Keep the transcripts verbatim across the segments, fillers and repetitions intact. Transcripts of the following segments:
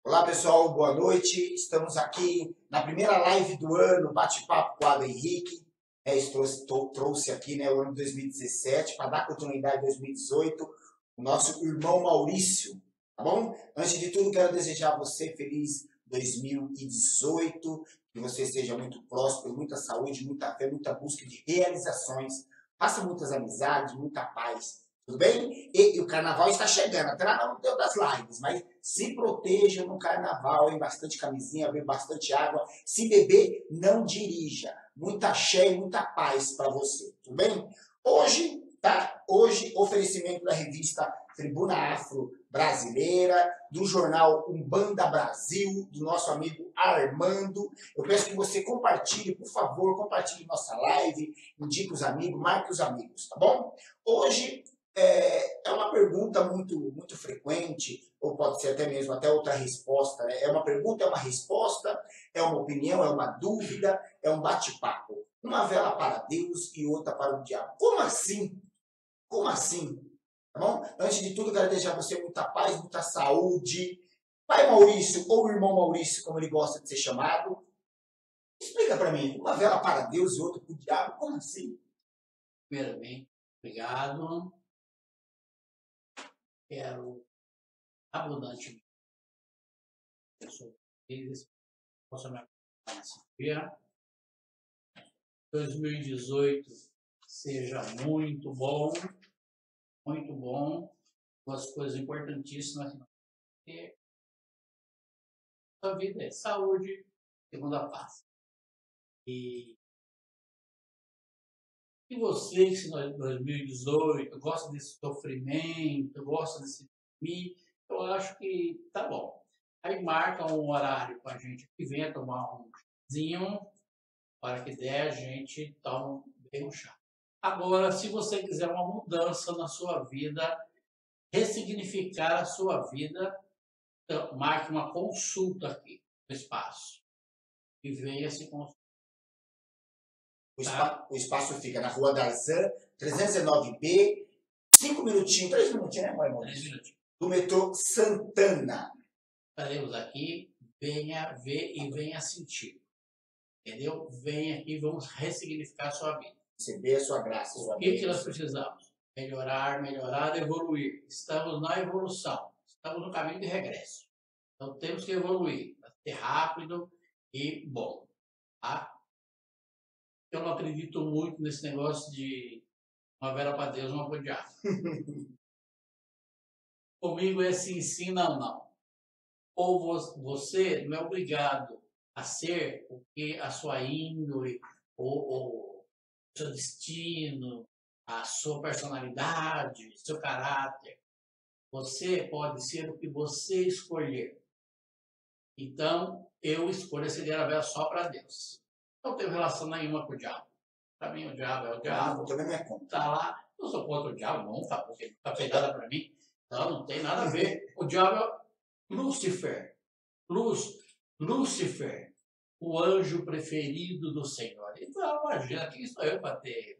Olá pessoal, boa noite. Estamos aqui na primeira live do ano, bate-papo com o Adam Henrique. É, isso trouxe, trouxe aqui, né, o ano dois mil e dezessete para dar continuidade a dois mil e dezoito. O nosso irmão Maurício, tá bom? Antes de tudo, quero desejar a você feliz dois mil e dezoito, que você seja muito próspero, muita saúde, muita fé, muita busca de realizações. Faça muitas amizades, muita paz. Tudo bem? E, e o carnaval está chegando, até lá não deu das lives, mas se proteja no carnaval, hein? Bastante camisinha, beba bastante água. Se beber, não dirija. Muita axé e muita paz para você, tudo bem? Hoje, tá? Hoje, oferecimento da revista Tribuna Afro Brasileira, do jornal Umbanda Brasil, do nosso amigo Armando. Eu peço que você compartilhe, por favor, compartilhe nossa live, indique os amigos, marque os amigos, tá bom? Hoje é, é uma pergunta muito, muito frequente, ou pode ser até mesmo até outra resposta. Né? É uma pergunta, é uma resposta, é uma opinião, é uma dúvida, é um bate-papo. Uma vela para Deus e outra para o diabo. Como assim? Como assim? Tá bom? Antes de tudo, quero desejar a você muita paz, muita saúde. Pai Maurício, ou irmão Maurício, como ele gosta de ser chamado, explica para mim, uma vela para Deus e outra para o diabo, como assim? Primeiramente, obrigado. Quero abundantemente que possa me acompanhar nesse dia. dois mil e dezoito seja muito bom, muito bom. Duas coisas importantíssimas que a vida é saúde, segunda paz. E, e você que em dois mil e dezoito gosta desse sofrimento, gosta desse mim, eu acho que tá bom. Aí marca um horário com a gente que venha tomar um chazinho, para que der a gente toma bem um chá. Agora, se você quiser uma mudança na sua vida, ressignificar a sua vida, então, marque uma consulta aqui no espaço e venha se consultar. O, tá? O espaço fica na Rua Darzan, trezentos e nove B, cinco minutinhos, três minutinhos, né, Maurício? Três minutinhos. Do metrô Santana. Estaremos aqui, venha ver e venha sentir. Entendeu? Venha aqui, vamos ressignificar a sua vida. Receber a sua graça, a sua O que, que nós precisamos? Melhorar, melhorar, evoluir. Estamos na evolução. Estamos no caminho de regresso. Então temos que evoluir. Ser rápido e bom. Tá? Eu não acredito muito nesse negócio de uma vela para Deus, uma para o diabo. Comigo é sim, sim, não, não. Ou você não é obrigado a ser o que a sua índole, ou o seu destino, a sua personalidade, seu caráter. Você pode ser o que você escolher. Então, eu escolho acender a vela só para Deus. Não tenho relação nenhuma com o diabo. Para mim, o diabo é o diabo. Também não é contra. Está lá. Eu sou contra o diabo, não, tá? Porque não está fez nada para mim. Então, não tem nada a ver. O diabo é Lúcifer. Luz, Lúcifer, o anjo preferido do Senhor. Então, imagina, quem sou eu para ter?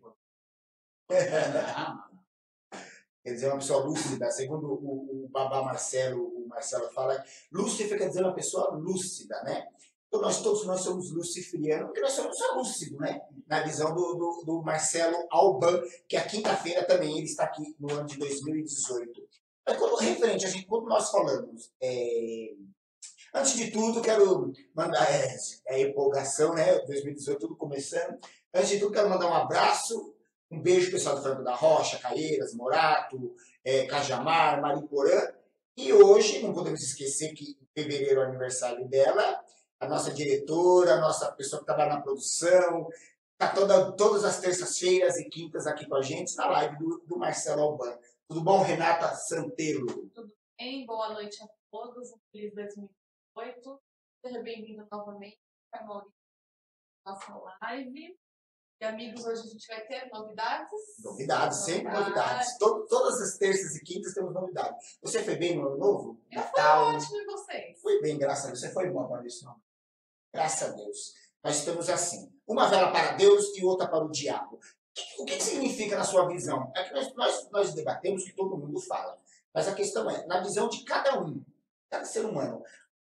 Quer dizer, uma pessoa lúcida, segundo o, o babá Marcelo, o Marcelo fala, Lúcifer quer dizer uma pessoa lúcida, né? Então nós todos nós somos luciferianos, porque nós somos só lúcidos, né? Na visão do, do, do Marcelo Alban, que a quinta-feira também ele está aqui no ano de dois mil e dezoito. Mas quando referente, a gente, quando nós falamos, é... antes de tudo, quero mandar, é, é empolgação, né? dois mil e dezoito, tudo começando. Antes de tudo, quero mandar um abraço, um beijo pessoal do Franco da Rocha, Caeiras, Morato, é, Cajamar, Mariporã. E hoje, não podemos esquecer que em fevereiro é o aniversário dela, a nossa diretora, a nossa pessoa que trabalha na produção, está toda, todas as terças-feiras e quintas aqui com a gente, na live do, do Marcelo Alban. Tudo bom, Renata Santelo? Tudo bem, boa noite a todos, um feliz dois mil e dezoito. Seja bem-vindo novamente para a nossa live. E amigos, hoje a gente vai ter novidades. Novidades, sempre novidades. Todo, todas as terças e quintas temos novidades. Você foi bem no ano novo? Eu Natal. Fui ótimo, e vocês? Fui bem, graças a Deus. Você foi bom, Maurício? Não? Graças a Deus. Nós estamos assim. Uma vela para Deus e outra para o diabo. O que, que significa na sua visão? É que nós, nós, nós debatemos que todo mundo fala. Mas a questão é, na visão de cada um, cada ser humano,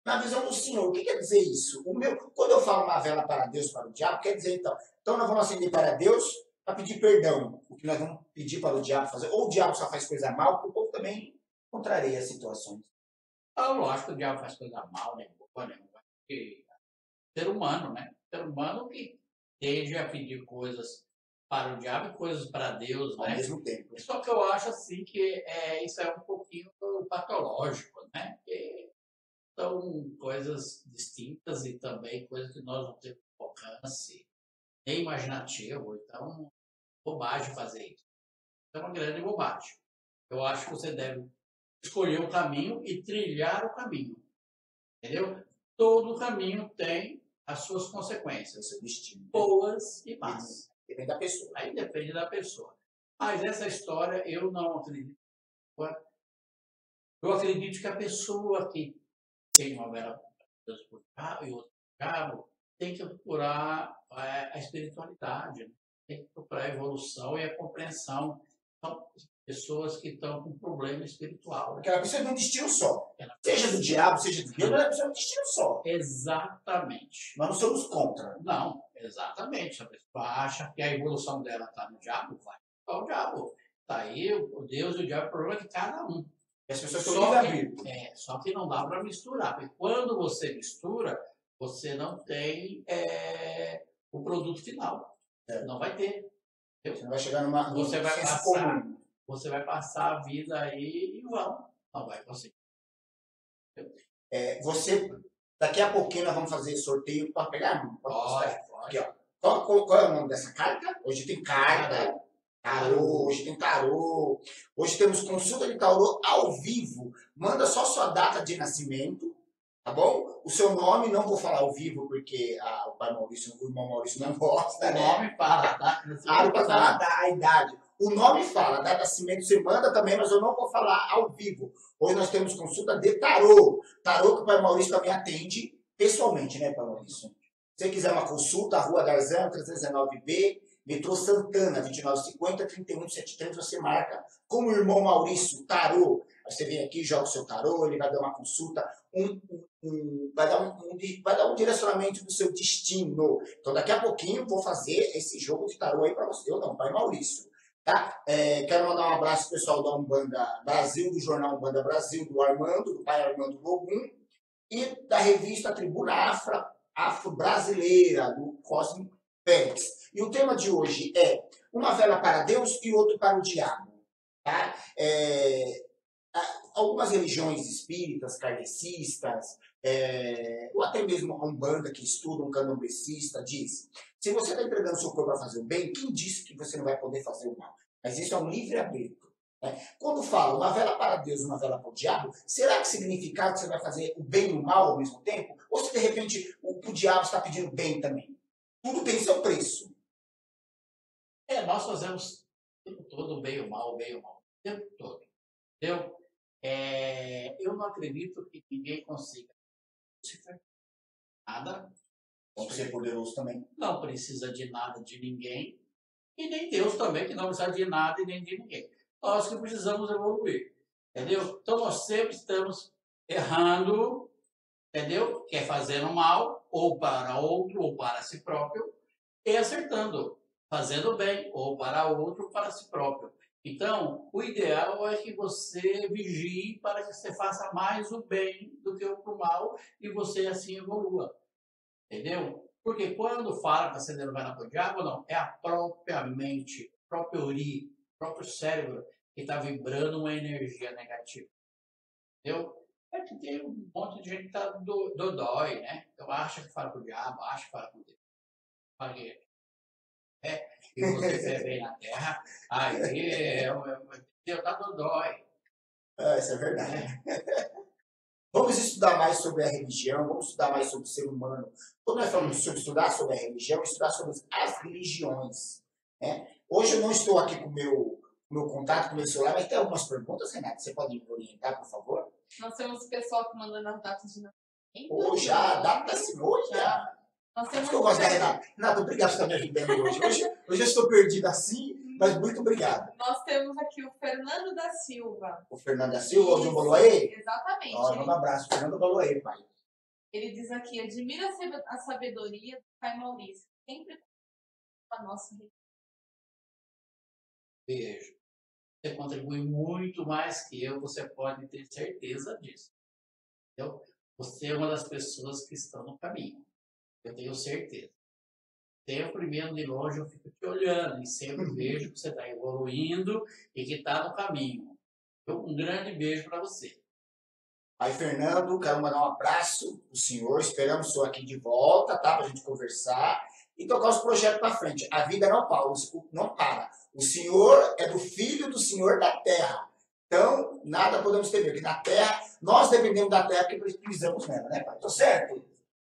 Na visão do Senhor, o que quer dizer isso? O meu, quando eu falo uma vela para Deus, para o diabo, quer dizer então, então nós vamos acender para Deus para pedir perdão, o que nós vamos pedir para o diabo fazer. Ou o diabo só faz coisa mal, porque o povo também contraria as situações. Ah, lógico que o diabo faz coisa mal, né? Boa, né? Porque ser humano, né? Ser humano que tende a pedir coisas para o diabo e coisas para Deus, Ao né? mesmo tempo. Só que eu acho assim que é, isso é um pouquinho patológico, né? Porque são coisas distintas e também coisas que nós não temos alcance, nem imaginativo, então bobagem fazer isso. É uma grande bobagem. Eu acho que você deve escolher um caminho e trilhar o caminho. Entendeu? Todo caminho tem as suas consequências, Seu destino. boas e más. Depende da pessoa. Aí depende da pessoa. Mas essa história eu não acredito. Eu acredito que a pessoa que tem uma vela Deus por cabo e outra por cabo tem que procurar a espiritualidade, né? Tem que procurar a evolução e a compreensão. São pessoas que estão com problema espiritual. Porque ela precisa de um destino só. Ela Seja do diabo, seja de Deus, ela precisa de um destino só. Exatamente. Nós não somos contra. Não, exatamente. Se a pessoa acha que a evolução dela está no diabo, vai para o diabo. Está aí o Deus e o diabo, o problema é de cada um. E as pessoas estão Só livre que, é, só que não dá para misturar. Porque quando você mistura, você não tem é, o produto final. É. Não vai ter. Você não vai chegar numa Você vai senso passar, comum. você vai passar a vida aí em vão. Não vai conseguir. É, você, daqui a pouquinho nós vamos fazer sorteio para pegar. Pode postar. Pode, pode. Aqui, ó. Qual, qual, qual é o nome dessa carta? Hoje tem carta. Tarô, hoje tem tarô. Hoje temos consulta de tarô ao vivo. Manda só sua data de nascimento, tá bom? O seu nome, não vou falar ao vivo, porque ah, o pai Maurício, o irmão Maurício não gosta, O né? nome fala, tá? Ah, não pode falar a, a idade. O nome fala, data de nascimento você manda também, mas eu não vou falar ao vivo. Hoje nós temos consulta de tarô. Tarô que o pai Maurício também atende pessoalmente, né, pai Maurício? Se você quiser uma consulta, Rua Garzão, trezentos e nove B, metrô Santana, vinte e nove cinquenta, trinta e um setenta e três, você marca como o irmão Maurício, tarô. Aí você vem aqui, joga o seu tarô, ele vai dar uma consulta, um, um, um, vai, dar um, um, vai dar um direcionamento do seu destino. Então daqui a pouquinho eu vou fazer esse jogo de tarô aí para você. Eu não, pai Maurício. Tá? É, quero mandar um abraço pro pessoal da Umbanda Brasil, do jornal Umbanda Brasil, do Armando, do pai Armando Logum, e da revista Tribuna Afro, Afro-Brasileira, do Cosme Pérez. E o tema de hoje é uma vela para Deus e outro para o diabo. Tá? É, algumas religiões espíritas, kardecistas, é, ou até mesmo a Umbanda que estuda, um candomblecista, diz: se você está entregando seu corpo para fazer o bem, quem disse que você não vai poder fazer o mal? Mas isso é um livre-arbítrio. Né? Quando fala uma vela para Deus e uma vela para o diabo, será que significa que você vai fazer o bem e o mal ao mesmo tempo? Ou se de repente o, o diabo está pedindo bem também? Tudo tem seu preço. É, nós fazemos o tempo todo o bem e o mal, o bem e o mal. O tempo todo. Entendeu? É, eu não acredito que ninguém consiga nada. Pode ser poderoso também. Não precisa de nada de ninguém. E nem Deus também, que não precisa de nada e nem de ninguém. Nós que precisamos evoluir. Entendeu? Então nós sempre estamos errando, entendeu? Quer fazendo mal, ou para outro, ou para si próprio, e acertando, fazendo bem, ou para outro, ou para si próprio. Então, o ideal é que você vigie para que você faça mais o bem do que o mal e você assim evolua. Entendeu? Porque quando fala que acender vai na diabo, não, é a própria mente, o próprio ori, o próprio cérebro que está vibrando uma energia negativa. Entendeu? É que tem um monte de gente que está do, dodói, né? Então acha que fala com o diabo, acha que fala com Deus. Fala que é, e você fez bem na terra, aí Deus está dodói. Ah, isso é verdade. Vamos estudar mais sobre a religião, vamos estudar mais sobre o ser humano. Quando nós falamos sobre estudar sobre a religião, estudar sobre as religiões. Né? Hoje eu não estou aqui com o meu, meu contato, com o meu celular, mas tem algumas perguntas, Renata? Você pode me orientar, por favor? Nós temos o pessoal que mandando as datas de nascimento. Ou já, data da hoje já. Nós temos eu gosto da Renata. Renata, obrigado por estar me ajudando hoje. Hoje, hoje eu estou perdido assim, mas muito obrigado. Nós temos aqui o Fernando da Silva. O Fernando da Silva, o de Boloaê? Exatamente. Ó, manda um abraço, Fernando Boloaê, pai. Ele diz aqui, admira a sabedoria do pai Maurício, sempre com a nossa Beijo. Você contribui muito mais que eu, você pode ter certeza disso. Entendeu? Você é uma das pessoas que estão no caminho. Eu tenho certeza. Sempre mesmo de longe eu fico te olhando e sempre vejo que você está evoluindo e que está no caminho. Então, um grande beijo para você. Aí, Fernando, quero mandar um abraço pro senhor. Esperamos o senhor aqui de volta, tá? Pra gente conversar e tocar os projetos para frente. A vida não para, não para. O senhor é do filho do senhor da terra. Então, nada podemos temer. Porque na terra, nós dependemos da terra porque precisamos nela, né, pai? Tô certo?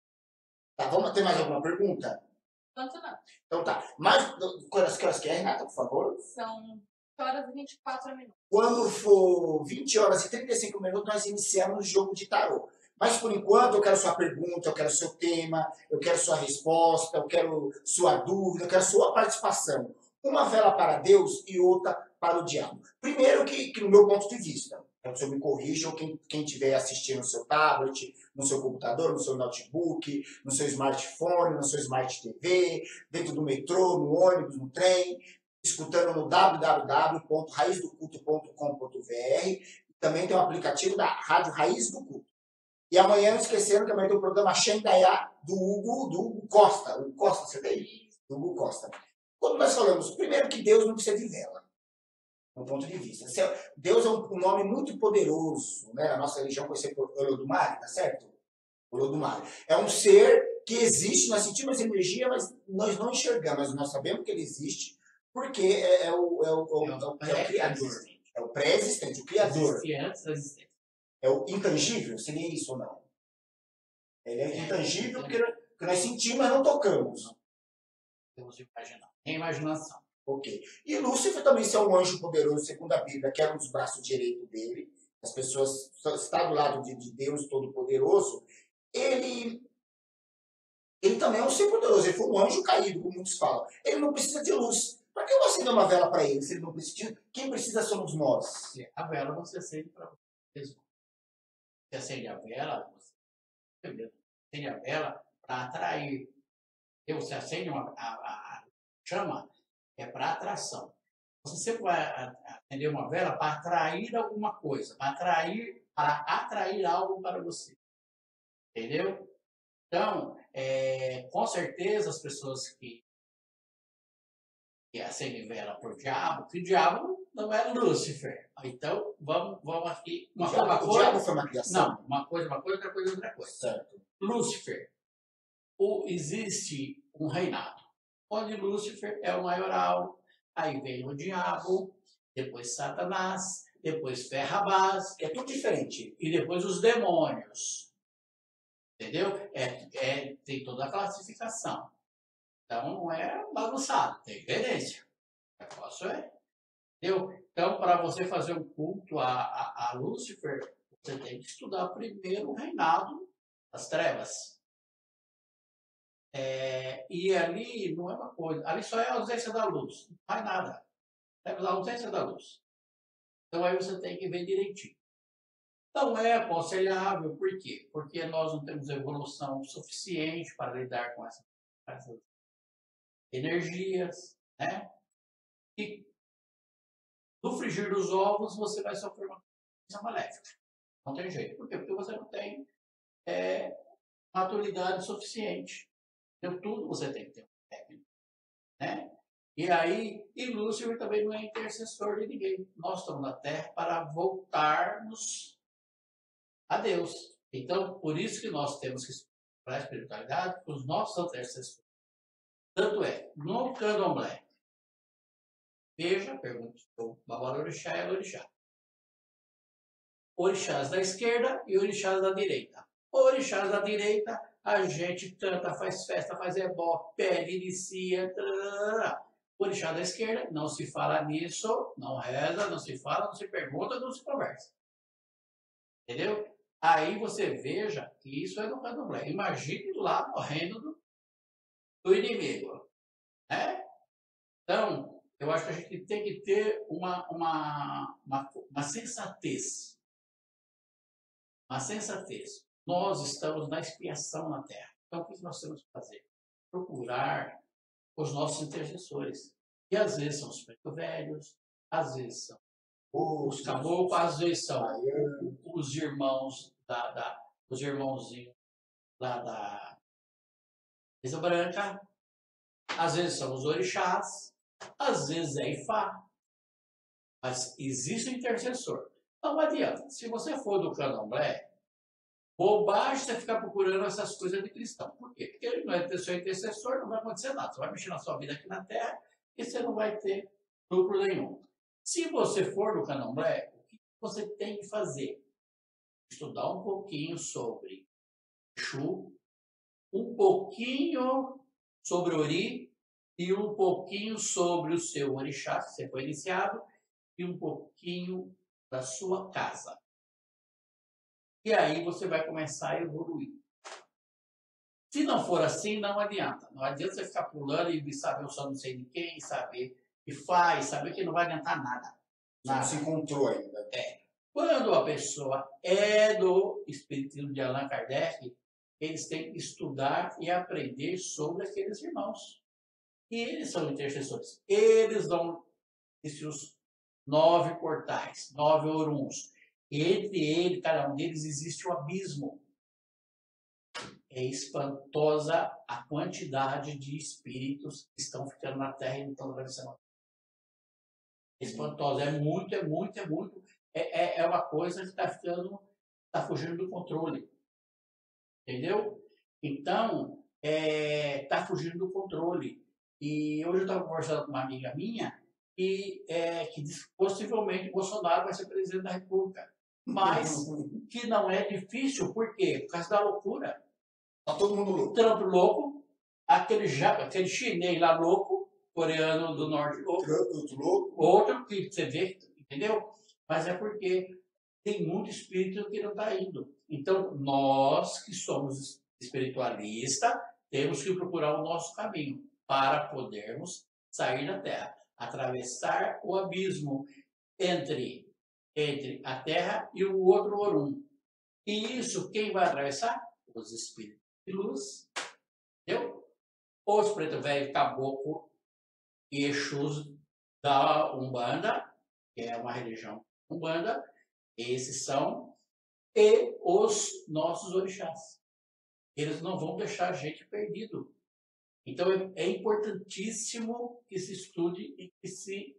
Tá, vamos ter mais alguma pergunta? Quanto não? Então tá. Mais, que horas, que horas que é, Renata, por favor? São horas e vinte e quatro minutos. Quando for vinte horas e trinta e cinco minutos, nós iniciamos o jogo de tarô. Mas, por enquanto, eu quero sua pergunta, eu quero seu tema, eu quero sua resposta, eu quero sua dúvida, eu quero sua participação. Uma vela para Deus e outra para o diabo. Primeiro que, que no meu ponto de vista, o senhor me corrija, ou quem, quem estiver assistindo no seu tablet, no seu computador, no seu notebook, no seu smartphone, no seu smart T V, dentro do metrô, no ônibus, no trem, escutando no w w w ponto raiz do culto ponto com ponto b r. Também tem o aplicativo da Rádio Raiz do Culto. E amanhã, não esquecendo que amanhã tem o programa Xendaiá do Hugo, do Hugo Costa. O Costa, você tem? Do Hugo Costa. Quando nós falamos, primeiro que Deus não precisa de vela, no ponto de vista. Deus é um nome muito poderoso, né? A nossa religião conhece por Olodumare, tá certo? Olodumare. É um ser que existe, nós sentimos energia, mas nós não enxergamos, nós sabemos que ele existe, porque é, é, o, é, o, é, o, é, o, é o Criador. É o pré-existente, o Criador. Existia antes da existência. É o intangível? Seria isso ou não? Ele é intangível porque, porque nós sentimos, mas não tocamos. Temos imaginar. Tem imaginação. Ok. E Lúcifer também é um anjo poderoso, segundo a Bíblia, que era um dos braços direitos dele. As pessoas estão do lado de, de Deus Todo-Poderoso. Ele, ele também é um ser poderoso. Ele foi um anjo caído, como muitos falam. Ele não precisa de luz. Para que eu vou acender uma vela para ele se ele não precisa? Quem precisa somos nós. A vela você acende para você mesmo. Você acende a vela, você acende a vela para atrair. Você acende uma, a, a chama, é para atração. Você sempre vai acender uma vela para atrair alguma coisa, para atrair, para atrair algo para você. Entendeu? Então, é, com certeza as pessoas que, que acendem vela por diabo, que o diabo não é Lúcifer. Então, vamos, vamos aqui. Uma o diabo, uma o coisa, diabo foi uma criação? Não, uma coisa, uma coisa, outra coisa, outra coisa. Certo. Lúcifer. O, existe um reinado, onde Lúcifer é o maioral, aí vem o diabo, depois Satanás, depois Ferrabás, É tudo diferente. e depois os demônios. Entendeu? É, é, tem toda a classificação. Então não é bagunçado, tem gerência. O negócio é. Entendeu? Então, para você fazer um culto a, a, a Lúcifer, você tem que estudar primeiro o reinado das trevas. É, e ali não é uma coisa, ali só é a ausência da luz, não faz nada. É a ausência da luz. Então aí você tem que ver direitinho. Não é aconselhável, por quê? Porque nós não temos evolução suficiente para lidar com essas, essas energias, né? E no frigir dos ovos você vai sofrer uma coisa maléfica. Não tem jeito. Por quê? Porque você não tem é, maturidade suficiente. Então, tudo você tem que ter um técnico, né? E aí, e Lúcifer também não é intercessor de ninguém. Nós estamos na Terra para voltarmos a Deus. Então, por isso que nós temos que para a espiritualidade, os nossos intercessores. Tanto é, no candomblé, veja, pergunta o Babalorixá e a Lorixá. Orixás da esquerda e orixás da direita. Orixás da direita, a gente canta, faz festa, faz ebó, pede, inicia. Orixá da esquerda, não se fala nisso, não reza, não se fala, não se pergunta, não se conversa. Entendeu? Aí você veja que isso é no candomblé. Imagine lá no reino do, do inimigo. Né? Então, eu acho que a gente tem que ter uma, uma, uma, uma sensatez. Uma sensatez. nós estamos na expiação na Terra. Então, o que nós temos que fazer? Procurar os nossos intercessores. E às vezes são os pretos velhos, às vezes são os caboclos, às vezes são os irmãos da, da, os irmãozinhos lá da Mesa Branca, às vezes são os orixás, às vezes é Ifá. Mas existe um intercessor. Não adianta. Se você for do candomblé, bobagem você ficar procurando essas coisas de cristão. Por quê? Porque ele não é seu intercessor, não vai acontecer nada. Você vai mexer na sua vida aqui na Terra e você não vai ter lucro nenhum. Se você for do candomblé, o que você tem que fazer? Estudar um pouquinho sobre Exu, um pouquinho sobre Ori e um pouquinho sobre o seu orixá, se você foi iniciado, e um pouquinho da sua casa. E aí você vai começar a evoluir. Se não for assim, não adianta. Não adianta você ficar pulando e saber o som não sei de quem, saber o que faz, saber que não vai adiantar nada. Não se encontrou ainda. É. Quando a pessoa é do espiritismo de Allan Kardec, eles têm que estudar e aprender sobre aqueles irmãos. E eles são intercessores. Eles dão os nove portais, nove oruns. Entre ele, cada um deles, existe um abismo. É espantosa a quantidade de espíritos que estão ficando na Terra e não estão atravessando. É espantosa. É muito, é muito, é muito. É, é, é uma coisa que está ficando, está fugindo do controle. Entendeu? Então, está é, fugindo do controle. E hoje eu estava conversando com uma amiga minha e, é, que diz que possivelmente Bolsonaro vai ser presidente da República. Mas que não é difícil, por quê? Por causa da loucura. Está todo mundo louco. Trump louco, aquele, aquele chinês lá louco, coreano do norte louco, Trump, outro louco. outro que você vê, entendeu? Mas é porque tem muito espírito que não está indo. Então, nós que somos espiritualistas, temos que procurar o nosso caminho para podermos sair da Terra, atravessar o abismo entre, entre a Terra e o outro Orum. E isso, quem vai atravessar? Os espíritos de luz, entendeu? Os preto velho, caboclo e Exus da Umbanda, que é uma religião Umbanda, esses são, e os nossos orixás. Eles não vão deixar a gente perdido. Então é, é importantíssimo que se estude e que se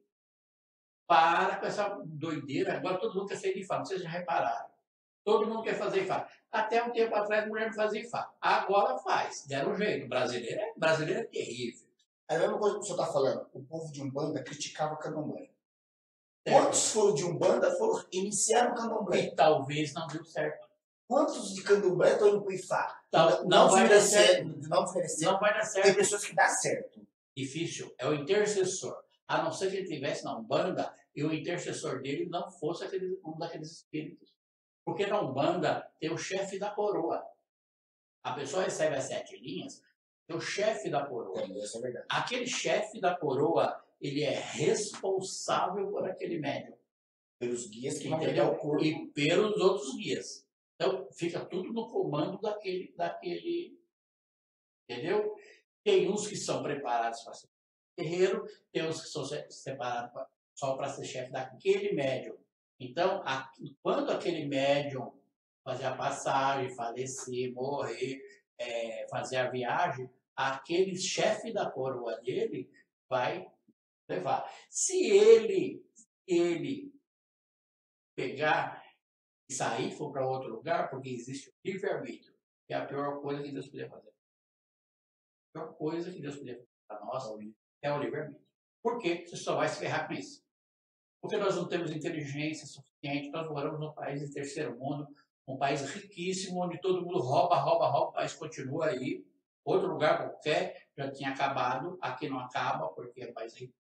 para com essa doideira. Agora todo mundo quer ser Ifá, não sei se já repararam. Todo mundo quer fazer Ifá. Até um tempo atrás a mulher não fazia Ifá. Agora faz, deram um jeito. O brasileiro é, brasileiro é terrível. É a mesma coisa que o senhor está falando. O povo de Umbanda criticava o candomblé. Quantos foram de Umbanda foram iniciaram o candomblé? E talvez não deu certo. Quantos de candomblé estão indo para o Ifá? Não, não, não vai dar certo. Não vai dar certo. Não vai dar certo. Tem pessoas que dá certo. Difícil. É o intercessor. A não ser que ele estivesse na Umbanda e o intercessor dele não fosse aquele, um daqueles espíritos. Porque na Umbanda tem o chefe da coroa. A pessoa recebe as sete linhas, tem o chefe da coroa. É, isso é verdade. Aquele chefe da coroa, ele é responsável por aquele médium. Pelos guias que vão pegar o corpo. E pelos outros guias. Então, fica tudo no comando daquele, daquele, entendeu? Tem uns que são preparados para ser guerreiro, tem uns que são separados pra, só para ser chefe daquele médium. Então, a, quando aquele médium fazer a passagem, falecer, morrer, é, fazer a viagem, aquele chefe da coroa dele vai levar. Se ele, ele pegar e sair, for para outro lugar, porque existe o livre-arbítrio, que é a pior coisa que Deus podia fazer. A pior coisa que Deus podia fazer para nós é o livre-arbítrio. Por quê? Você só vai se ferrar com isso. Porque nós não temos inteligência suficiente, nós moramos num país de terceiro mundo, um país riquíssimo, onde todo mundo rouba, rouba, rouba, o país continua aí. Outro lugar qualquer já tinha acabado, aqui não acaba, porque é um país rico.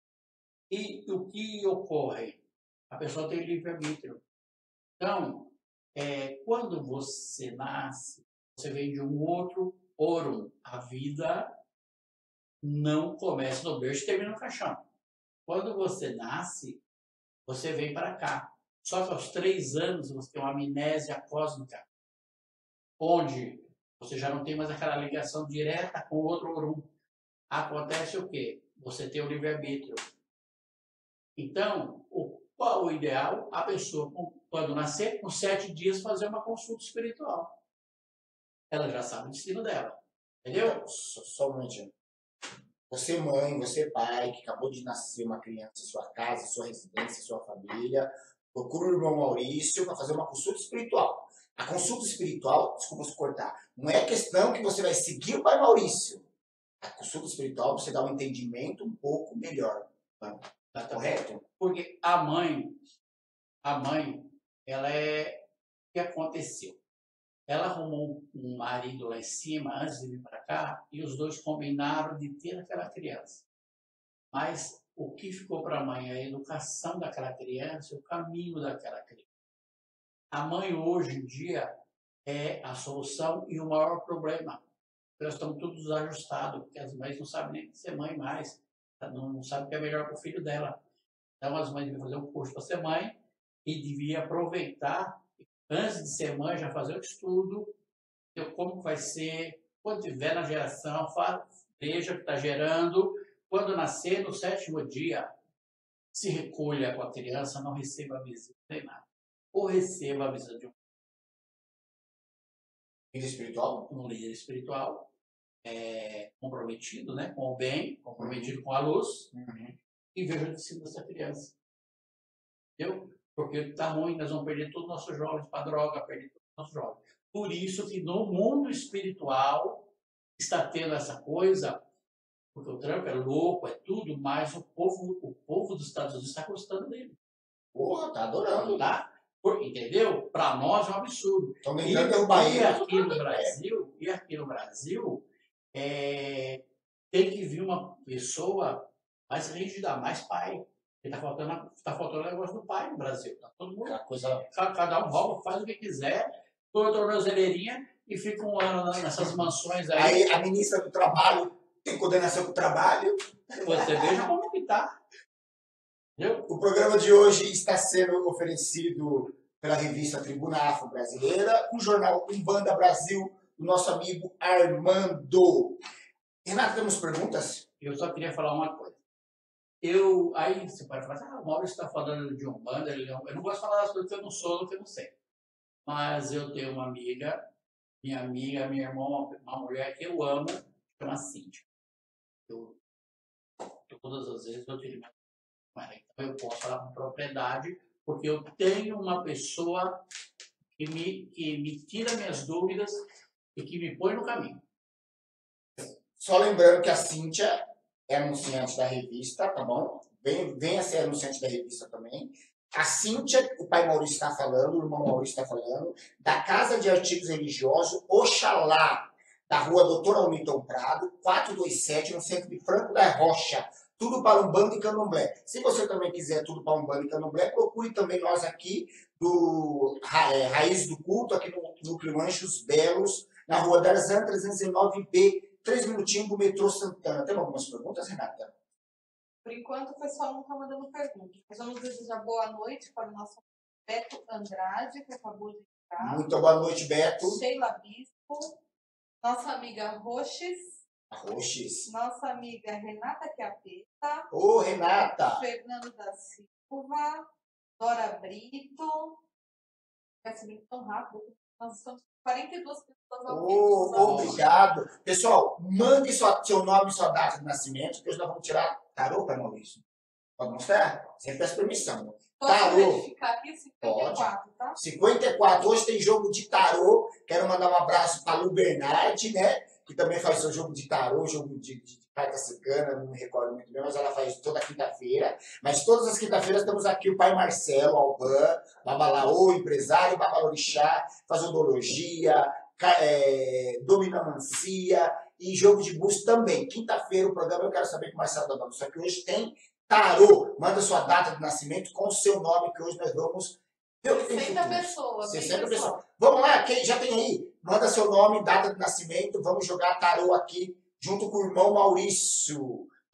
E o que ocorre? A pessoa tem livre-arbítrio. Então, é, quando você nasce, você vem de um outro Orum. A vida não começa no berço e termina no caixão. Quando você nasce, você vem para cá. Só que aos três anos você tem uma amnésia cósmica. onde você já não tem mais aquela ligação direta com o outro Orum. Acontece o quê? Você tem o livre-arbítrio. Então, o, qual o ideal? A pessoa, quando nascer, com sete dias, fazer uma consulta espiritual. Ela já sabe o destino dela. Entendeu? Só, só um momentinho. Você mãe, você pai, que acabou de nascer uma criança em sua casa, sua residência, sua família, procura o irmão Maurício para fazer uma consulta espiritual. A consulta espiritual, desculpa se cortar, não é questão que você vai seguir o pai Maurício. A consulta espiritual você dá um entendimento um pouco melhor. Tá correto? Porque a mãe, a mãe, ela é... O que aconteceu? Ela arrumou um marido lá em cima, antes de vir para cá, e os dois combinaram de ter aquela criança. Mas o que ficou para a mãe é a educação daquela criança, o caminho daquela criança. A mãe, hoje em dia, é a solução e o maior problema. Nós estamos todos ajustados, porque as mães não sabem nem ser mãe mais, não sabem o que é melhor para o filho dela. Então, as mães deviam fazer um curso para ser mãe e devia aproveitar, antes de ser mãe, já fazer o estudo, como vai ser, quando tiver na geração, veja o que está gerando. Quando nascer, no sétimo dia, se recolha com a criança, não receba a visita nem nada. Ou receba a visita de um líder espiritual, um líder espiritual é, comprometido, né, com o bem, comprometido com a luz, uhum. E veja o destino dessa criança. Entendeu? Porque está ruim, nós vamos perder todos os nossos jovens para droga, perder todos os nossos jovens. Por isso que no mundo espiritual está tendo essa coisa, porque o Trump é louco, é tudo, mas o povo, o povo dos Estados Unidos está gostando dele. Porra, tá adorando. Tá? Por, entendeu? Para nós é um absurdo. Estão E, tentando derrubar e ele. aqui no Brasil, e aqui no Brasil, é, tem que vir uma pessoa mais rígida, mais pai. Está faltando, tá faltando o negócio do pai no Brasil. Tá todo mundo, coisa... cada um rouba, faz o que quiser, põe a tornozeleirinha e fica um ano nessas mansões aí. Aí a ministra do Trabalho tem coordenação com o trabalho. Você veja como que tá. Entendeu? O programa de hoje está sendo oferecido pela revista Tribuna Afro Brasileira, o jornal Umbanda Brasil, do nosso amigo Armando. Renato, temos perguntas? Eu só queria falar uma coisa. Eu, aí você pode falar, ah, o Maurício está falando de Umbanda, ele não, eu não gosto de falar das coisas que eu não sou, que eu não sei. Mas eu tenho uma amiga, minha amiga, minha irmã, uma mulher que eu amo, chama Cíntia. Eu, todas as vezes eu tive com ela, então eu posso falar com propriedade, porque eu tenho uma pessoa que me, que me tira minhas dúvidas e que me põe no caminho. Só lembrando que a Cíntia é anunciante da revista, tá bom? Venha, venha ser anunciante da revista também. A Cíntia, o pai Maurício está falando, o irmão Maurício está falando, da Casa de Artigos Religiosos, Oxalá, da rua Doutor Almilton Prado, quatrocentos e vinte e sete, no centro de Franco da Rocha. Tudo para Umbanda e Candomblé. Se você também quiser tudo para Umbanda e Candomblé, procure também nós aqui do é, Raiz do Culto, aqui no Núcleo Anjos Belos, na rua Darzan trezentos e nove B, três minutinhos do metrô Santana. Tem algumas perguntas, Renata? Por enquanto, o pessoal não está mandando perguntas. Nós vamos desejar boa noite para o nosso Beto Andrade, que acabou de entrar. Muito boa noite, Beto. Sheila Bispo, nossa amiga Roches. Roches. Nossa amiga Renata Chiapetta. Ô, Renata. Fernando da Silva. Dora Brito. Vai subir tão rápido. Nós estamos com quarenta e duas pessoas ao vivo. Oh, obrigado. Pessoal, mande sua, seu nome e sua data de nascimento, que hoje nós vamos tirar tarô para Maurício. Pode mostrar? Sempre peço permissão. Posso Tarô. verificar aqui? cinquenta e quatro, Pode. tá? cinquenta e quatro. Hoje tem jogo de tarô. Quero mandar um abraço para Lu Bernardi, né? Que também faz seu jogo de tarô, jogo de, de, de carta cigana, não me recordo muito bem, mas ela faz toda quinta-feira. Mas todas as quinta-feiras temos aqui o pai Marcelo Alban, Babalaô, empresário, Babalorixá, faz odologia, é, dominamancia e jogo de búzios também. Quinta-feira o programa eu quero saber com o Marcelo da Banda. Só que hoje tem tarô. Manda sua data de nascimento com o seu nome, que hoje nós vamos ver o que tem sessenta pessoas. sessenta pessoas. Vamos lá, quem já tem aí? Manda seu nome, data de nascimento. Vamos jogar tarô aqui junto com o irmão Maurício.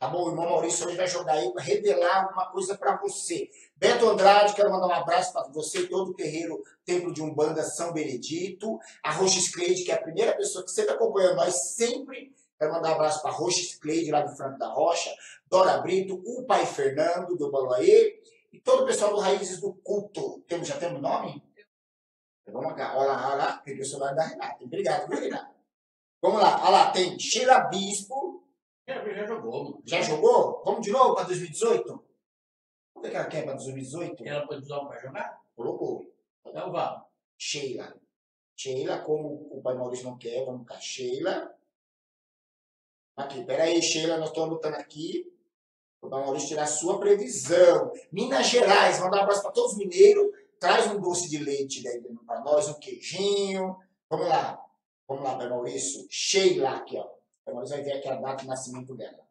Tá bom? O irmão Maurício hoje vai jogar aí para revelar alguma coisa para você. Beto Andrade, quero mandar um abraço para você, todo o terreiro Templo de Umbanda São Benedito. A Roxas Cleide, que é a primeira pessoa que sempre acompanha nós, sempre. Quero mandar um abraço para a Roxas Cleide, lá do Franco da Rocha. Dora Brito, o pai Fernando, do Baloaê. E todo o pessoal do Raízes do Culto. Temos, já temos nome? Vamos cá. Olha lá, olha lá. Peguei o celular da Renata. Obrigado, viu, Renata? Vamos lá. Olha lá, tem Sheila Bispo. Já jogou, mano. Já jogou? Vamos de novo para dois mil e dezoito? Vamos ver o que ela quer para dois mil e dezoito? Ela pode usar um para jogar? Colocou. Então vamos. Sheila. Sheila, como o pai Maurício não quer, vamos com a Sheila. Aqui, peraí, Sheila, nós estamos anotando aqui. O pai Maurício tirar a sua previsão. Minas Gerais, mandar um abraço para todos os mineiros. Traz um doce de leite para nós, um queijinho. Vamos lá. Vamos lá, pai Maurício. Sheila aqui, ó. O pai Maurício vai ver aqui a data de nascimento dela.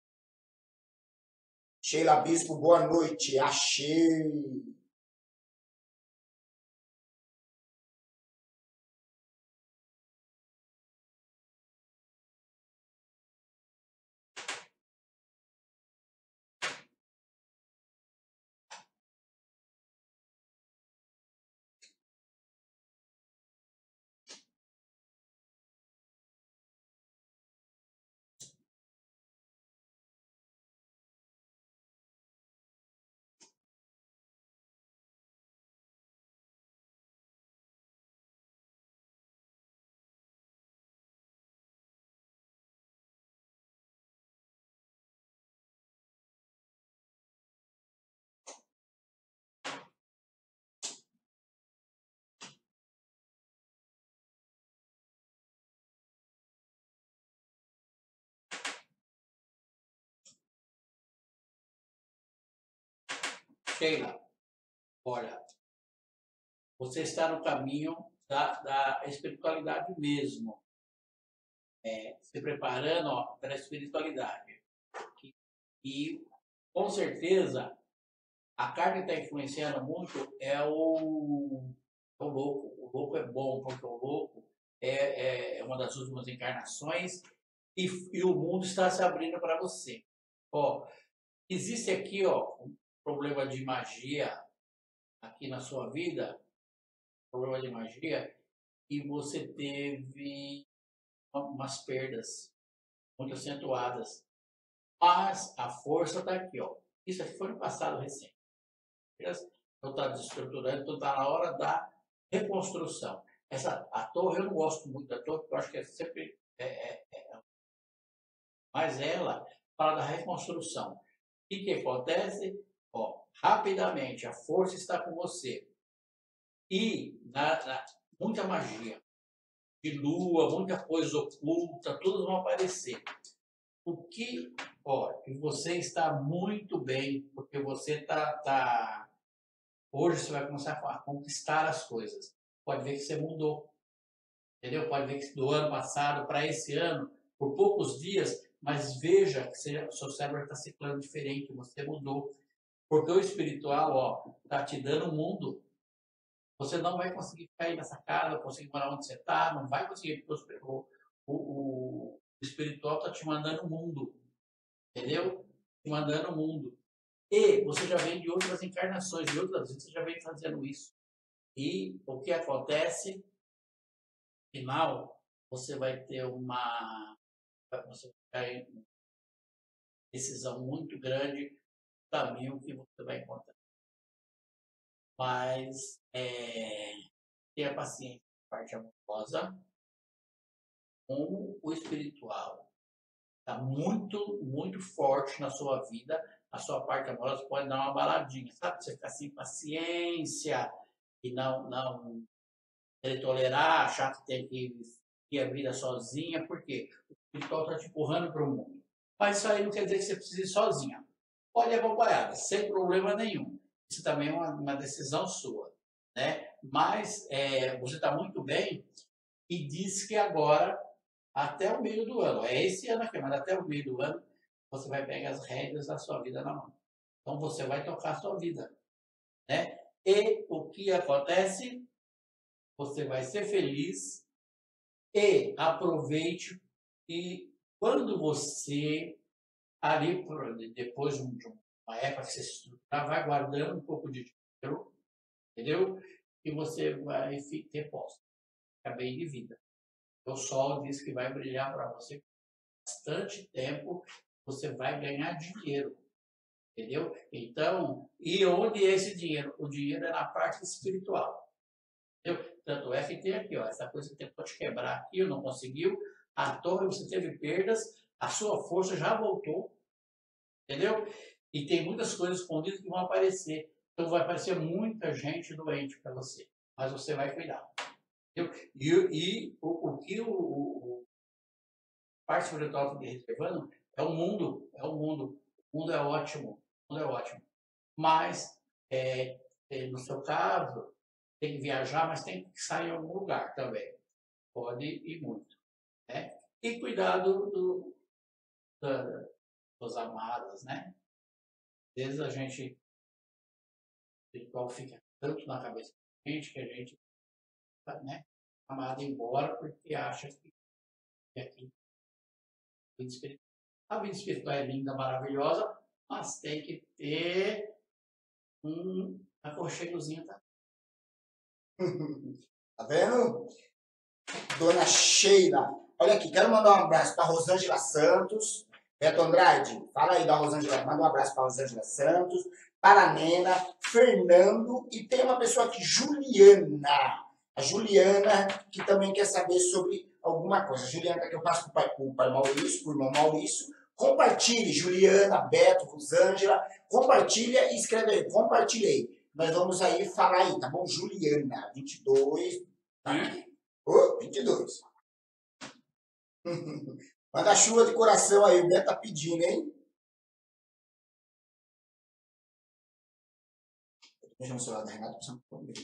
Sheila Bispo, boa noite. Achei. Sheila, olha, você está no caminho da, da espiritualidade mesmo. É, se preparando ó, para a espiritualidade. E, e, com certeza, a carta que está influenciando muito é o, o louco. O louco é bom, porque o louco é, é uma das últimas encarnações e, e o mundo está se abrindo para você. Ó, existe aqui ó, um problema de magia aqui na sua vida, problema de magia, e você teve umas perdas muito acentuadas. Mas a força está aqui, ó. Isso aqui foi no passado recente. Então está desestruturando, então está na hora da reconstrução. Essa, a torre, eu não gosto muito da torre, porque eu acho que é sempre... É, é, é, mas ela fala da reconstrução. O que, que acontece? Ó, rapidamente, a força está com você. E na, na, muita magia. De lua, muita coisa oculta, todos vão aparecer. O que, ó, que você está muito bem, porque você tá, tá, hoje você vai começar a conquistar as coisas. Pode ver que você mudou, entendeu? Pode ver que do ano passado para esse ano, por poucos dias, mas veja que você, o seu cérebro está ciclando diferente, você mudou. Porque o espiritual, ó, tá te dando o mundo. Você não vai conseguir ficar aí nessa casa, conseguir morar onde você está, não vai conseguir, porque o, o, o espiritual está te mandando o mundo, entendeu? Te mandando o mundo. E você já vem de outras encarnações, de outras vezes você já vem fazendo isso. E o que acontece, no final, você vai ter uma, você vai ter uma decisão muito grande do caminho que você vai encontrar. Mas é, tenha paciência com a parte amorosa, com o espiritual. Está muito, muito forte na sua vida. A sua parte amorosa pode dar uma baladinha, sabe? Você ficar sem paciência e não, não querer tolerar, achar que tem que ir a vida sozinha, porque o espiritual está te empurrando para o mundo. Mas isso aí não quer dizer que você precise ir sozinha. Pode ir acompanhada, sem problema nenhum. Isso também é uma, uma decisão sua, né? Mas é, você está muito bem e diz que agora, até o meio do ano, é esse ano aqui, mas até o meio do ano, você vai pegar as rédeas da sua vida na mão. Então você vai tocar a sua vida, né? E o que acontece? Você vai ser feliz e aproveite e quando você ali, por, depois de uma época que você se estruturar, vai guardando um pouco de dinheiro, entendeu? E você vai ter posse, ficar bem de vida. O sol diz que vai brilhar para você bastante tempo, você vai ganhar dinheiro, entendeu? Então, e onde é esse dinheiro? O dinheiro é na parte espiritual, entendeu? Tanto é que tem aqui, ó, essa coisa que tentou te quebrar aqui, não conseguiu, a torre você teve perdas, a sua força já voltou, entendeu? E tem muitas coisas escondidas que vão aparecer, então vai aparecer muita gente doente para você, mas você vai cuidar, entendeu? E, e o, o que o, o parte espiritual que reservando é o mundo, é o mundo. O mundo é ótimo, o mundo é ótimo. Mas, é, é, no seu caso, tem que viajar, mas tem que sair em algum lugar também. Pode ir muito. Né? E cuidado do, da, dos amados, né? Às vezes a gente, o espiritual fica tanto na cabeça da gente que a gente, né, amado embora porque acha que é aqui. A vida espiritual é linda, maravilhosa, mas tem que ter um aconchegozinho. Tá, tá vendo? Dona Sheila. Olha aqui, quero mandar um abraço para Rosângela Santos. Beto Andrade, fala aí da Rosângela. Manda um abraço para Rosângela Santos, para a Nena, Fernando e tem uma pessoa aqui, Juliana. A Juliana, que também quer saber sobre alguma coisa. Juliana, que eu passo para o pai Maurício, para o irmão Maurício. Compartilhe, Juliana, Beto, Rosângela. Compartilha e escreve aí. Compartilhei. Nós vamos aí falar aí, tá bom? Juliana, vinte e dois. Tá aqui. Ô, vinte e dois. Manda chuva de coração aí. O Beto tá pedindo, hein? Eu tô mexendo no celular da Renata, precisando comer.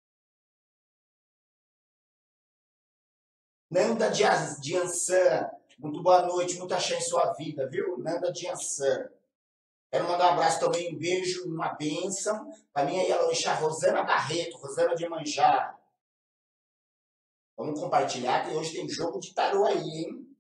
Nanda de Ansan, muito boa noite, muito axé em sua vida, viu? Nanda de Ansan. Quero mandar um abraço também, um beijo, uma bênção. Para mim aí, a Orixá Rosana Barreto, Rosana de Manjá. Vamos compartilhar que hoje tem jogo de tarô aí, hein?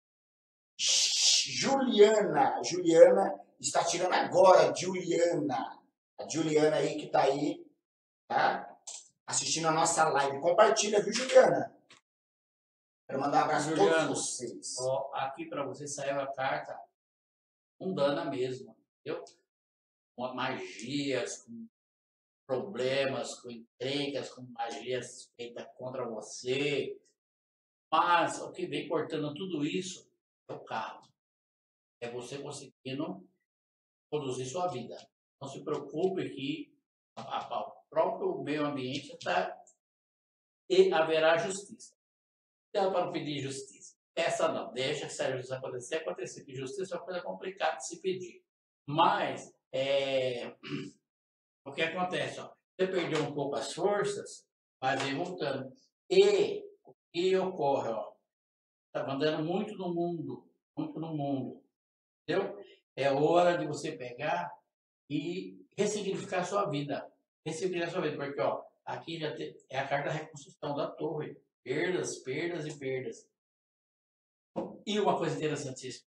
Juliana, Juliana está tirando agora, Juliana. A Juliana aí que tá aí, tá? Assistindo a nossa live. Compartilha, viu, Juliana? Quero mandar um abraço a todos vocês. Ó, aqui para você saiu a carta mundana mesmo, entendeu? Com magias, com problemas, com encrencas, com magias feitas contra você. Mas o que vem cortando tudo isso é o carro. É você conseguindo produzir sua vida. Não se preocupe que o próprio meio ambiente está e haverá justiça. Então, para pedir justiça. Essa não, deixa que se a justiça acontecer, acontecer. Que justiça é uma coisa complicada de se pedir. Mas, é, o que acontece? Ó, você perdeu um pouco as forças, mas vem voltando. E o que ocorre? Está mandando muito no mundo, muito no mundo. Entendeu? É hora de você pegar e ressignificar a sua vida. Ressignificar a sua vida, porque ó, aqui já tem, é a carta da reconstrução da torre. Perdas, perdas e perdas. E uma coisa interessantíssima.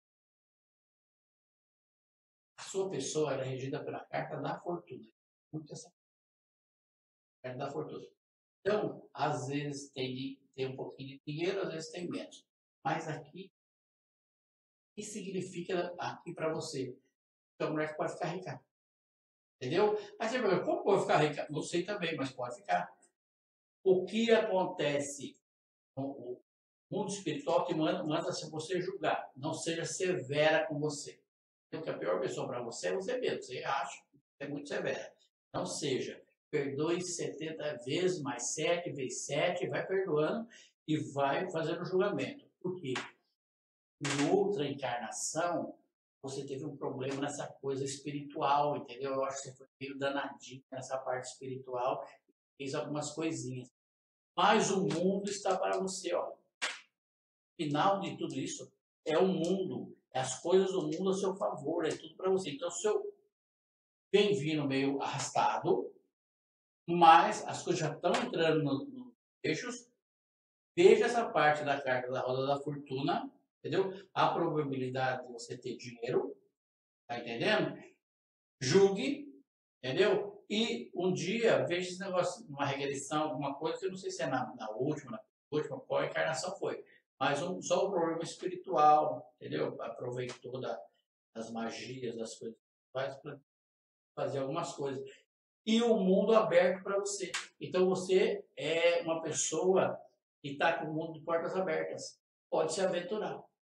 A sua pessoa era regida pela carta da fortuna. Muito essa carta da fortuna. Então, às vezes tem, tem um pouquinho de dinheiro, às vezes tem menos. Mas aqui, o que significa aqui para você? Então, a mulher pode ficar rica. Entendeu? Aí você pergunta, como pode ficar rica? Não sei também, mas pode ficar. O que acontece no mundo espiritual que manda, manda você julgar. Não seja severa com você. Porque a pior pessoa para você é você mesmo. Você acha que é muito severa. Não seja. Perdoe setenta vezes, mais sete vezes sete, vai perdoando e vai fazendo o julgamento. Por quê? Em outra encarnação, você teve um problema nessa coisa espiritual, entendeu? Eu acho que você foi meio danadinho nessa parte espiritual, fez algumas coisinhas. Mas o mundo está para você, ó. O final de tudo isso é o mundo, é as coisas do mundo a seu favor, é tudo para você. Então, se eu vem vindo meio arrastado, mas as coisas já estão entrando nos no eixos, veja essa parte da carta da roda da fortuna, entendeu? A probabilidade de você ter dinheiro, tá entendendo? Julgue, entendeu? E um dia, veja esse negócio, uma regressão, alguma coisa, que eu não sei se é na, na última, na última, qual encarnação foi. Mas um, só o problema espiritual, entendeu? Aproveitou da, das magias, das coisas que faz para fazer algumas coisas. E o mundo aberto para você. Então você é uma pessoa que está com o mundo de portas abertas. Pode se aventurar.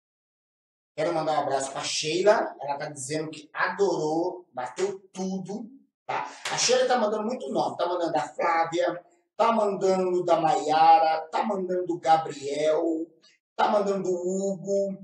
Quero mandar um abraço para a Sheila. Ela está dizendo que adorou, bateu tudo. Tá? A Sheila está mandando muito nome. Está mandando da Flávia, está mandando da Maiara, está mandando do Gabriel, está mandando do Hugo.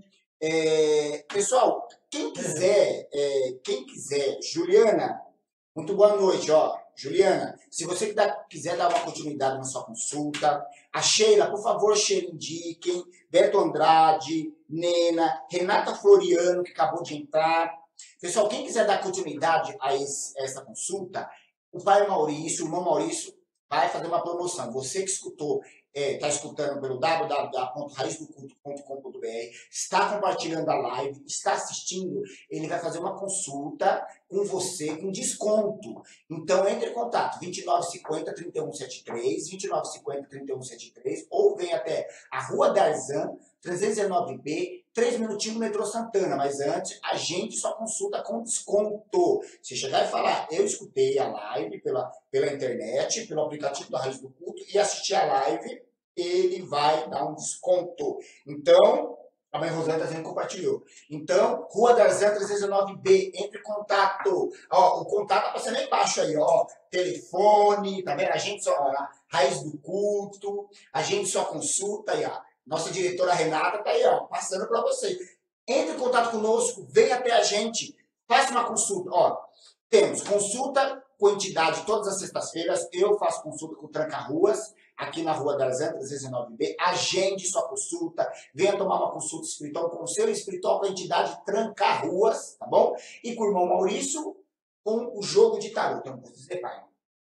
É, pessoal, quem quiser, é, quem quiser, Juliana, muito boa noite, ó. Juliana, se você quiser dar uma continuidade na sua consulta, a Sheila, por favor, Sheila, indiquem, Beto Andrade, Nena, Renata Floriano, que acabou de entrar. Pessoal, quem quiser dar continuidade a, esse, a essa consulta, o pai Maurício, o irmão Maurício, vai fazer uma promoção. Você que escutou, está é, escutando pelo w w w ponto raiz do culto ponto com ponto b r, está compartilhando a live, está assistindo, ele vai fazer uma consulta com você com desconto. Então, entre em contato, vinte e nove cinquenta, trinta e um setenta e três, vinte e nove cinquenta, trinta e um setenta e três, ou vem até a Rua Darzan, trezentos e dezenove B, três minutinhos no metrô Santana, mas antes, agende sua consulta com desconto. Se chegar e falar, eu escutei a live pela, pela internet, pelo aplicativo da Raiz do Culto, e assisti a live, ele vai dar um desconto. Então, a mãe Rosana está dizendo que compartilhou. Então, Rua Darzan, trezentos e dezenove B, entre em contato. Ó, o contato está passando aí embaixo aí, ó. Telefone, tá vendo? A gente só, ó, Raiz do Culto, a gente só consulta aí, ó. Nossa diretora Renata está aí, ó, passando para você. Entre em contato conosco, venha até a gente, faça uma consulta. Ó, temos consulta com entidade todas as sextas-feiras. Eu faço consulta com o Tranca-Ruas, aqui na Rua Darzan, trezentos e dezenove B. Agende sua consulta, venha tomar uma consulta espiritual, um conselho espiritual com a entidade Tranca-Ruas, tá bom? E com o irmão Maurício, com o jogo de tarô. Então, vou dizer, pai.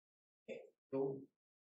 Eu,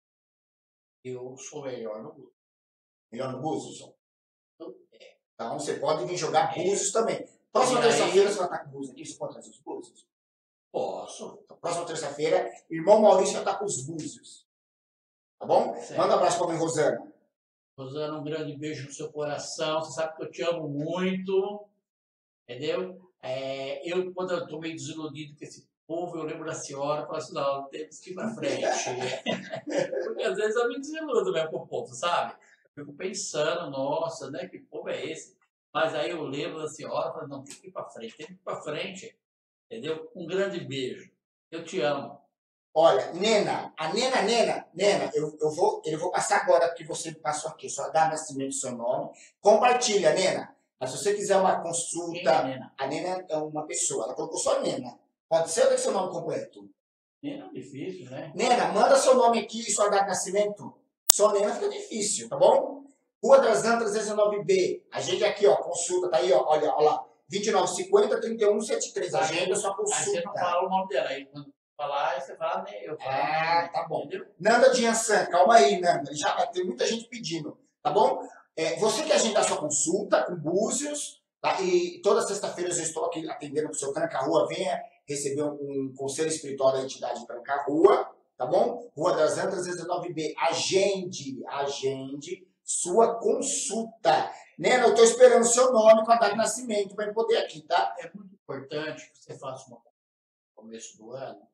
eu sou melhor no grupo. Melhor no Búzios? É. Então você pode vir jogar Búzios também. Próxima terça-feira você vai estar com Búzios aqui? Você pode trazer os Búzios? Posso. Então, próxima terça-feira, irmão Maurício vai estar com os Búzios. Tá bom? Certo. Manda um abraço para a mãe Rosana. Rosana, um grande beijo no seu coração. Você sabe que eu te amo muito. Entendeu? É, eu, quando eu estou meio desiludido com esse povo, eu lembro da senhora e falo assim, não, temos que ir para frente. Porque às vezes eu me desiludo mesmo com o povo, sabe? Fico pensando, nossa, né? Que povo é esse? Mas aí eu lembro da senhora e falo, não, tem que ir para frente, tem que ir para frente. Entendeu? Um grande beijo. Eu te amo. Olha, Nena, a Nena, Nena, Nena, eu, eu, vou, eu vou passar agora porque você passou aqui, só dá nascimento do seu nome. Compartilha, Nena. Mas se você quiser uma consulta, Quem é a Nena? a Nena é uma pessoa, ela colocou só Nena. Pode ser ou tem seu nome completo? Nena é difícil, né? Nena, manda seu nome aqui e sua data de nascimento. Só Nena fica difícil, tá bom? Rua Darzan, trezentos e dezenove B. Agende aqui, ó, consulta, tá aí, ó, olha, olha lá. vinte e nove cinquenta, trinta e um setenta e três. Agenda sua consulta. Aí você não fala o nome dela. Aí quando falar, aí você fala, né? Eu falo. Ah, tá bom. Entendeu? Nanda de Ansan, calma aí, Nanda. Já tem muita gente pedindo, tá bom? É, você que agendar sua consulta com Búzios, tá? E toda sexta-feira eu estou aqui atendendo o seu Tranca-Rua. Venha receber um, um conselho espiritual da entidade Tranca-Rua, tá bom? Rua das Antas, trezentos e dezenove B. Agende, agende sua consulta. Nena, eu estou esperando o seu nome com a data de nascimento para eu poder aqui, tá? É muito importante que você faça uma no começo do ano,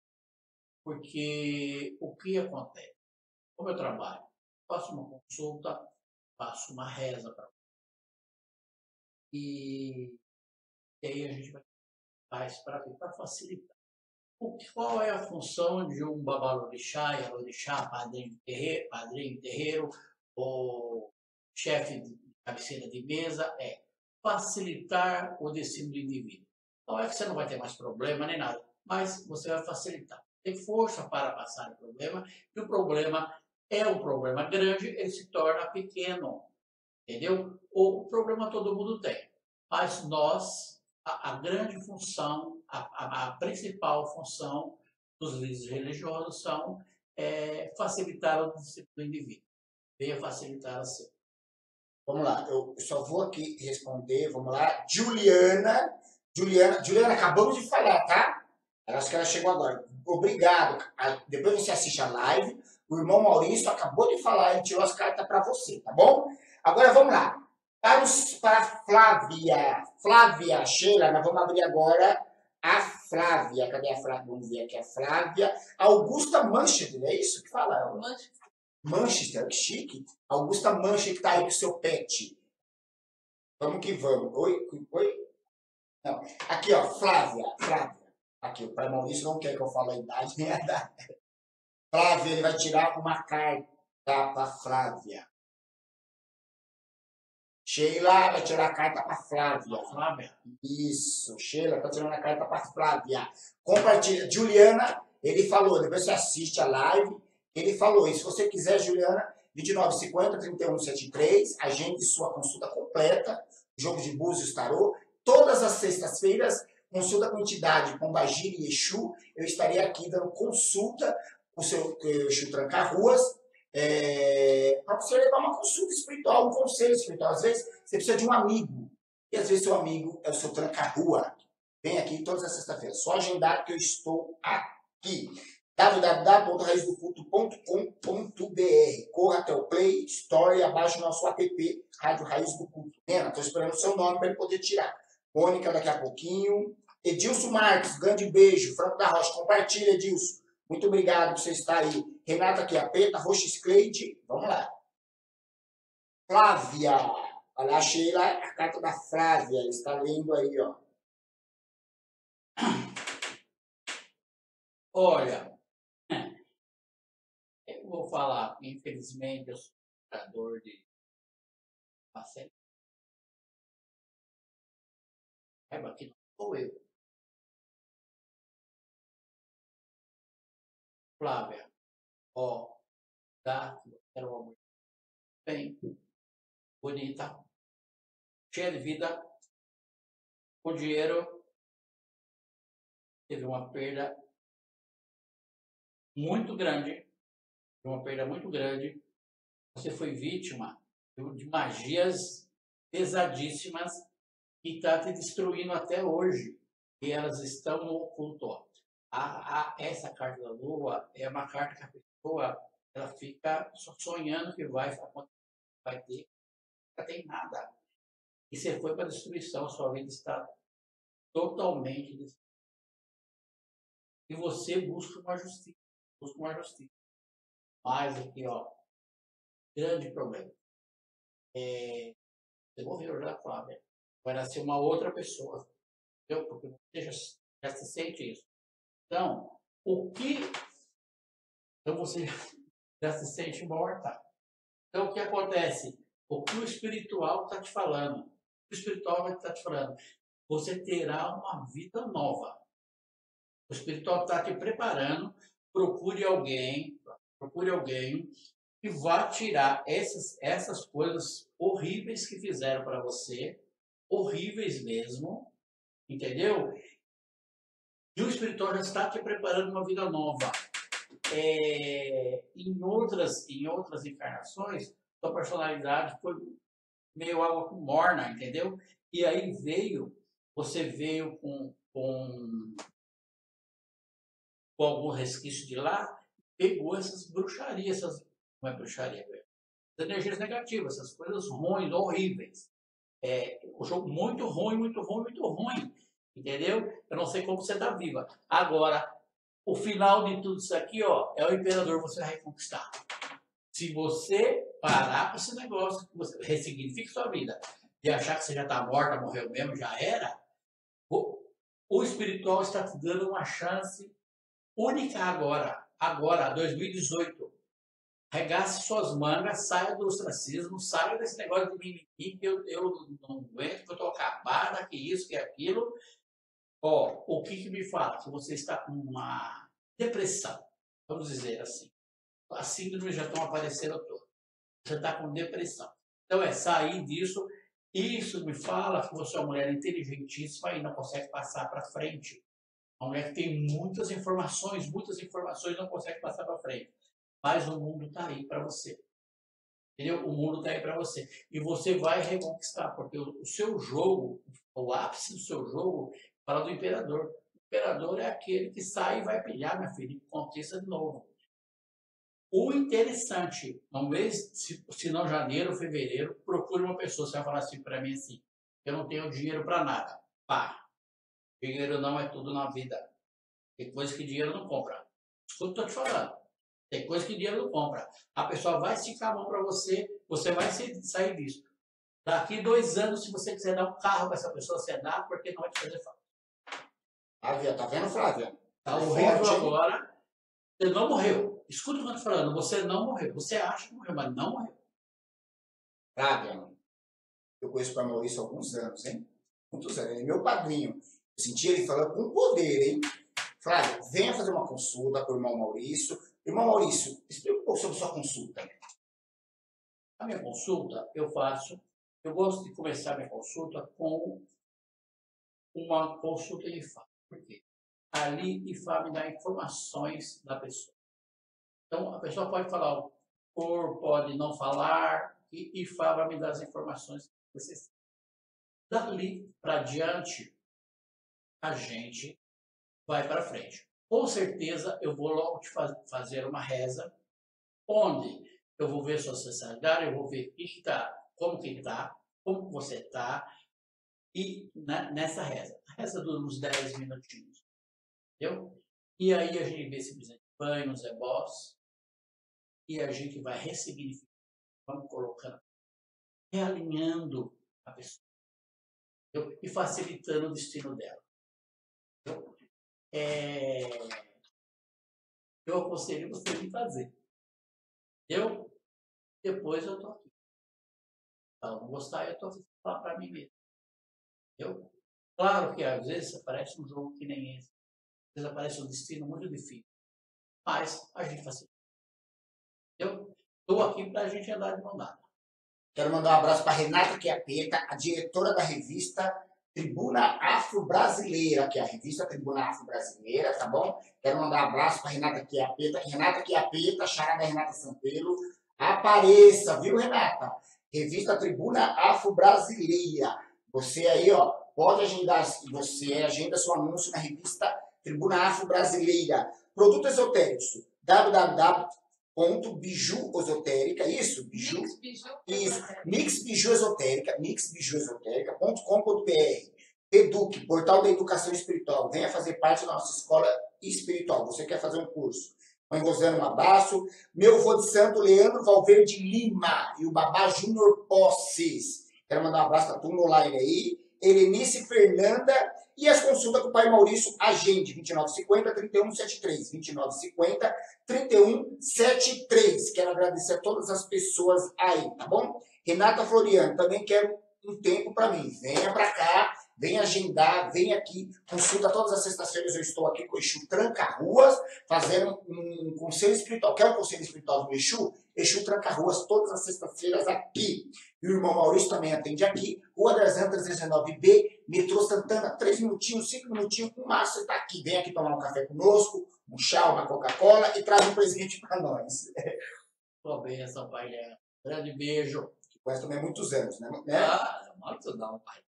porque o que acontece? Como eu trabalho, faço uma consulta, faço uma reza para e, e aí a gente vai faz para facilitar. O, qual é a função de um babalorixá, yalorixá, padrinho de terreiro, padrinho de terreiro ou chefe de cabeceira de mesa? É facilitar o destino do indivíduo. Não é que você não vai ter mais problema nem nada, mas você vai facilitar. Tem força para passar o problema, e o problema é um problema grande, ele se torna pequeno, entendeu? O problema todo mundo tem, mas nós, a, a grande função, a, a, a principal função dos líderes religiosos são é, facilitar o destino do indivíduo. Venha facilitar a seu. Vamos lá, eu só vou aqui responder, vamos lá. Juliana, Juliana, Juliana, acabamos de falar, tá? Eu acho que ela chegou agora. Obrigado. Depois você assiste a live. O irmão Maurício acabou de falar, ele tirou as cartas para você, tá bom? Agora vamos lá. Para, os, para Flávia, Flávia, Sheila, nós vamos abrir agora a Flávia. Cadê a Flávia? Vamos ver aqui a Flávia. Augusta Manchester, é isso que fala? Manchester. Manchester, que chique. Augusta Manchester, que tá aí com o seu pet. Vamos que vamos. Oi? Oi? Não. Aqui, ó, Flávia, Flávia. Aqui, o pai Maurício não quer que eu fale a idade nem a idade. Flávia, ele vai tirar uma carta para Flávia. Sheila vai tirar a carta para Flávia. Flávia. Isso, Sheila está tirando a carta para Flávia. Compartilha. Juliana, ele falou, depois você assiste a live, ele falou, e se você quiser, Juliana, vinte e nove cinquenta, trinta e um setenta e três, agende sua consulta completa, jogo de búzios, tarô, todas as sextas-feiras, consulta com entidade, com Bagir e Exu, eu estaria aqui dando consulta com o seu Exu Tranca-Ruas, é, para você levar uma consulta espiritual, um conselho espiritual. Às vezes você precisa de um amigo, e às vezes seu amigo é o seu Tranca-Rua. Vem aqui todas as sextas-feiras, só agendar que eu estou aqui. w w w ponto raiz do culto ponto com ponto b r. Corra até o Play Store, abaixo do nosso app, Rádio Raiz do Culto. Nena, estou esperando o seu nome para ele poder tirar. Mônica daqui a pouquinho. Edilson Marques, grande beijo. Franco da Rocha, compartilha, Edilson. Muito obrigado por você estar aí. Renata Quiapeta, Roxas Cleide. Vamos lá. Flávia. Olha, achei lá a carta da Flávia. Ele está lendo aí, ó. Olha, eu vou falar, infelizmente, eu sou jogador de passeio. Saiba que não sou eu. Flávia, ó, tá? Era uma mulher bem bonita, cheia de vida, com dinheiro, teve uma perda muito grande, uma perda muito grande. Você foi vítima de magias pesadíssimas que está te destruindo até hoje. E elas estão no oculto. A, a, essa carta da lua é uma carta que a pessoa ela fica só sonhando que vai acontecer, vai ter, não tem nada. E você foi para a destruição, sua vida está totalmente destruída. E você busca uma justiça, busca uma justiça. Mas aqui, ó, grande problema. É, você morreu já, Flávia. Vai nascer uma outra pessoa. Entendeu? Porque você já, já se sente isso. Então, o que... Então, você já se sente morta. Então, o que acontece? O que o espiritual está te falando? O espiritual vai estar te falando. Você terá uma vida nova. O espiritual está te preparando. Procure alguém, procure alguém que vá tirar essas, essas coisas horríveis que fizeram para você, horríveis mesmo, entendeu? E o espiritual já está te preparando uma vida nova. É, em, outras, em outras encarnações, sua personalidade foi meio água com morna, entendeu? E aí veio, você veio com, com, com algum resquício de lá, pegou essas bruxarias, essas, não é bruxaria, essas energias negativas, essas coisas ruins, horríveis. É, o jogo muito ruim, muito ruim, muito ruim. Entendeu? Eu não sei como você está viva. Agora, o final de tudo isso aqui, ó, é o imperador você vai reconquistar. Se você parar com esse negócio, você ressignifique sua vida e achar que você já está morta, morreu mesmo, já era, o, o espiritual está te dando uma chance única agora. Agora, dois mil e dezoito. Regace suas mangas, saia do ostracismo, saia desse negócio de mimimi, que eu, eu não aguento, que eu estou acabada, que isso, que aquilo. Ó, o que, que me fala? Que você está com uma depressão, vamos dizer assim. As síndromes já estão aparecendo todas. Você está com depressão. Então é sair disso. Isso me fala que você é uma mulher inteligentíssima e não consegue passar para frente. Uma mulher que tem muitas informações, muitas informações, não consegue passar para frente. Mas o mundo está aí para você. Entendeu? O mundo está aí para você. E você vai reconquistar, porque o, o seu jogo, o ápice do seu jogo, fala do imperador. O imperador é aquele que sai e vai pilhar, minha filha, e conquista de novo. O interessante, no mês, se, se não janeiro, fevereiro, procure uma pessoa. Você vai falar assim para mim assim, eu não tenho dinheiro para nada. Pá, dinheiro não é tudo na vida. Tem coisa que dinheiro não compra. Escuta o que eu estou te falando. Tem coisa que dinheiro não compra. A pessoa vai esticar a mão para você, você vai sair disso. Daqui dois anos, se você quiser dar um carro para essa pessoa, você dá, porque não vai te fazer falta. Flávia, tá vendo, Flávia? Tá horrível agora. Você não morreu. Escuta o que eu estou falando. Você não morreu. Você acha que morreu, mas não morreu. Flávia, eu conheço o pai Maurício há alguns anos, hein? Muitos anos. Ele é meu padrinho. Eu senti ele falando com poder, hein? Flávia, venha fazer uma consulta com o irmão Maurício. Irmão Maurício, explica um pouco sobre sua consulta. A minha consulta, eu faço, eu gosto de começar a minha consulta com uma consulta de I F A. Por quê? Ali, I F A me dá informações da pessoa. Então, a pessoa pode falar o cor, pode não falar, e I F A vai me dar as informações que necessita. Dali para diante, a gente vai para frente. Com certeza, eu vou logo te faz, fazer uma reza, onde eu vou ver sua sensibilidade, eu vou ver que que tá, como que está, como você está, e na, nessa reza. A reza dura uns dez minutinhos, entendeu? E aí a gente vê se precisa de banho, nos ebós, e a gente vai ressignificando, vamos colocando, realinhando a pessoa, entendeu? E facilitando o destino dela. Entendeu? É... Eu aconselho você de fazer. Eu, depois eu estou aqui. Então, não gostar, eu estou aqui falar para mim mesmo. Entendeu? Claro que às vezes aparece um jogo que nem esse. Às vezes aparece um destino muito difícil. Mas a gente facilita. Eu estou aqui para a gente andar de mão dada. Quero mandar um abraço para Renata Chiappetta, a diretora da revista Tribuna Afro-Brasileira, que é a revista Tribuna Afro-Brasileira, tá bom? Quero mandar um abraço para Renata Chiappetta. Renata Chiappetta, charada Renata Sampelo. Apareça, viu, Renata? Revista Tribuna Afro-Brasileira. Você aí, ó, pode agendar, você agenda seu anúncio na revista Tribuna Afro-Brasileira. Produtos esotéricos, w w w ponto biju esotérica, isso? Biju? Mix Biju Isso. Mix Biju Esotérica, mix biju esotérica ponto com ponto b r. Eduque, Portal da Educação Espiritual. Venha fazer parte da nossa escola espiritual. Você quer fazer um curso? Mãe Rosana, um abraço. Meu vô de santo, Leandro Valverde Lima. E o Babá Júnior Posses. Quero mandar um abraço para turma online aí. Helenice Fernanda. E as consultas com o pai Maurício, agende vinte e nove cinquenta, trinta e um setenta e três. vinte e nove cinquenta, trinta e um setenta e três. Quero agradecer a todas as pessoas aí, tá bom? Renata Floriano, também quero um tempo para mim. Venha para cá, venha agendar, venha aqui. Consulta todas as sextas-feiras, eu estou aqui com o Exu Tranca-Ruas, fazendo um, um conselho espiritual. Quer um conselho espiritual do Exu? Exu Tranca-Ruas, todas as sextas-feiras aqui. E o irmão Maurício também atende aqui. Rua das Antas, dezenove B, metrô Santana, três minutinhos, cinco minutinhos, com massa, você está aqui. Vem aqui tomar um café conosco, um chá, uma Coca-Cola e traz um presente para nós. Tua bênção, pai. Grande beijo. Que conhece também há muitos anos, né? Ah, muito não, pai.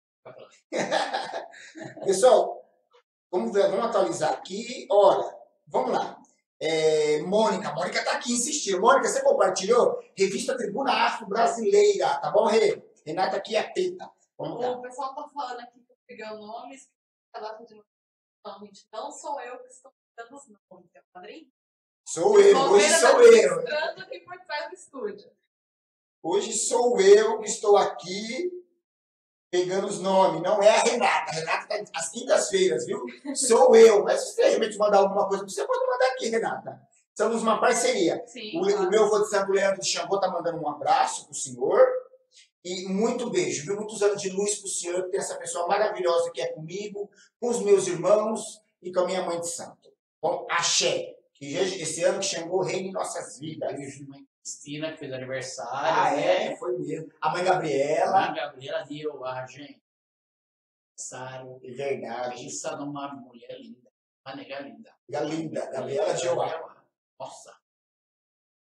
Pessoal, vamos ver, vamos atualizar aqui. Olha, vamos lá. É, Mônica, Mônica tá aqui insistindo. Mônica, você compartilhou? Revista Tribuna Afro-Brasileira, tá bom, Rê? Renata Chiappetta. Vamos lá. O pessoal tá falando aqui que eu peguei o nome, a data de não, gente, não sou eu que estou dando os nomes, é o padrinho? Sou eu, hoje sou eu. Mostrando aqui por trás do estúdio. Hoje sou eu que estou aqui pegando os nomes, não é a Renata. A Renata está às quintas-feiras, viu? Sou eu. Mas se você realmente mandar alguma coisa para você, pode mandar aqui, Renata. Somos uma parceria. Sim, o, claro. o meu avô de Santo Leandro de Xangô está mandando um abraço para o senhor. E muito beijo, viu? Muitos anos de luz para o senhor, que tem essa pessoa maravilhosa que é comigo, com os meus irmãos e com a minha mãe de santo. Bom, axé. Que esse ano que Xangô reine em nossas vidas. Beijo de mãe Cristina, que fez aniversário. Ah, né? é? Foi mesmo. A mãe Gabriela. A mãe Gabriela deu a gente. Aniversário. É verdade. Pensa numa mulher linda. Uma nega linda. A linda. Gabriela de Oá. Nossa.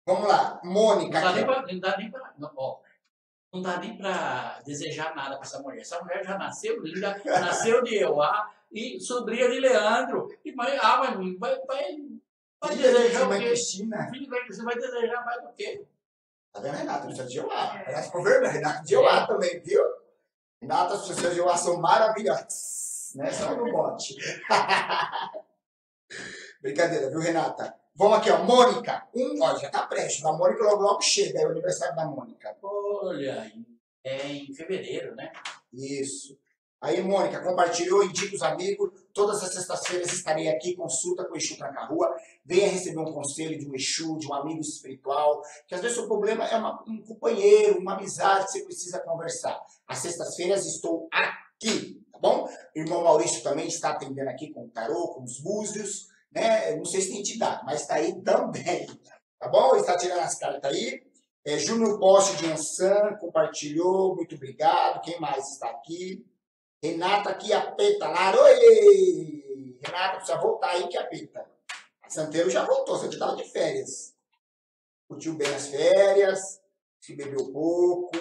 Vamos lá, Mônica. Não dá aqui, nem ó. pra, não dá nem pra, não, ó, não dá nem pra desejar nada pra essa mulher. Essa mulher já nasceu linda, nasceu de Euá e sobrinha de Leandro. E mãe, ah, mas vai, vai, vai Filha desejar de o mãe quê? Cristina. Filho vai, você vai desejar mais do quê? Tá vendo, Renata? Não precisa de Jeová. Renata ficou vermelha. Renata de Jeová também, viu? Renata, as pessoas de Jeová são maravilhosas. Né? Só no bote. Brincadeira, viu, Renata? Vamos aqui, ó. Mônica. Um, ó, já tá prestes. A Mônica logo logo chega. É o aniversário da Mônica. Olha, é em fevereiro, né? Isso. Aí, Mônica, compartilhou, indica os amigos. Todas as sextas-feiras estarei aqui, consulta com o Exu Tranca-Rua. Venha receber um conselho de um Exu, de um amigo espiritual. Que às vezes o problema é uma, um companheiro, uma amizade que você precisa conversar. Às sextas-feiras estou aqui, tá bom? O irmão Maurício também está atendendo aqui com o tarô, com os búzios, né? Não sei se tem entidade, mas está aí também, tá bom? Ele está tirando as cartas aí. É, Júnior Poste de Ansan compartilhou, muito obrigado. Quem mais está aqui? Renata Quiapeta, lá. Oi! Renata, precisa voltar aí, Quiapeta. A Santeiro já voltou, você estava de férias. Curtiu bem as férias, se bebeu pouco.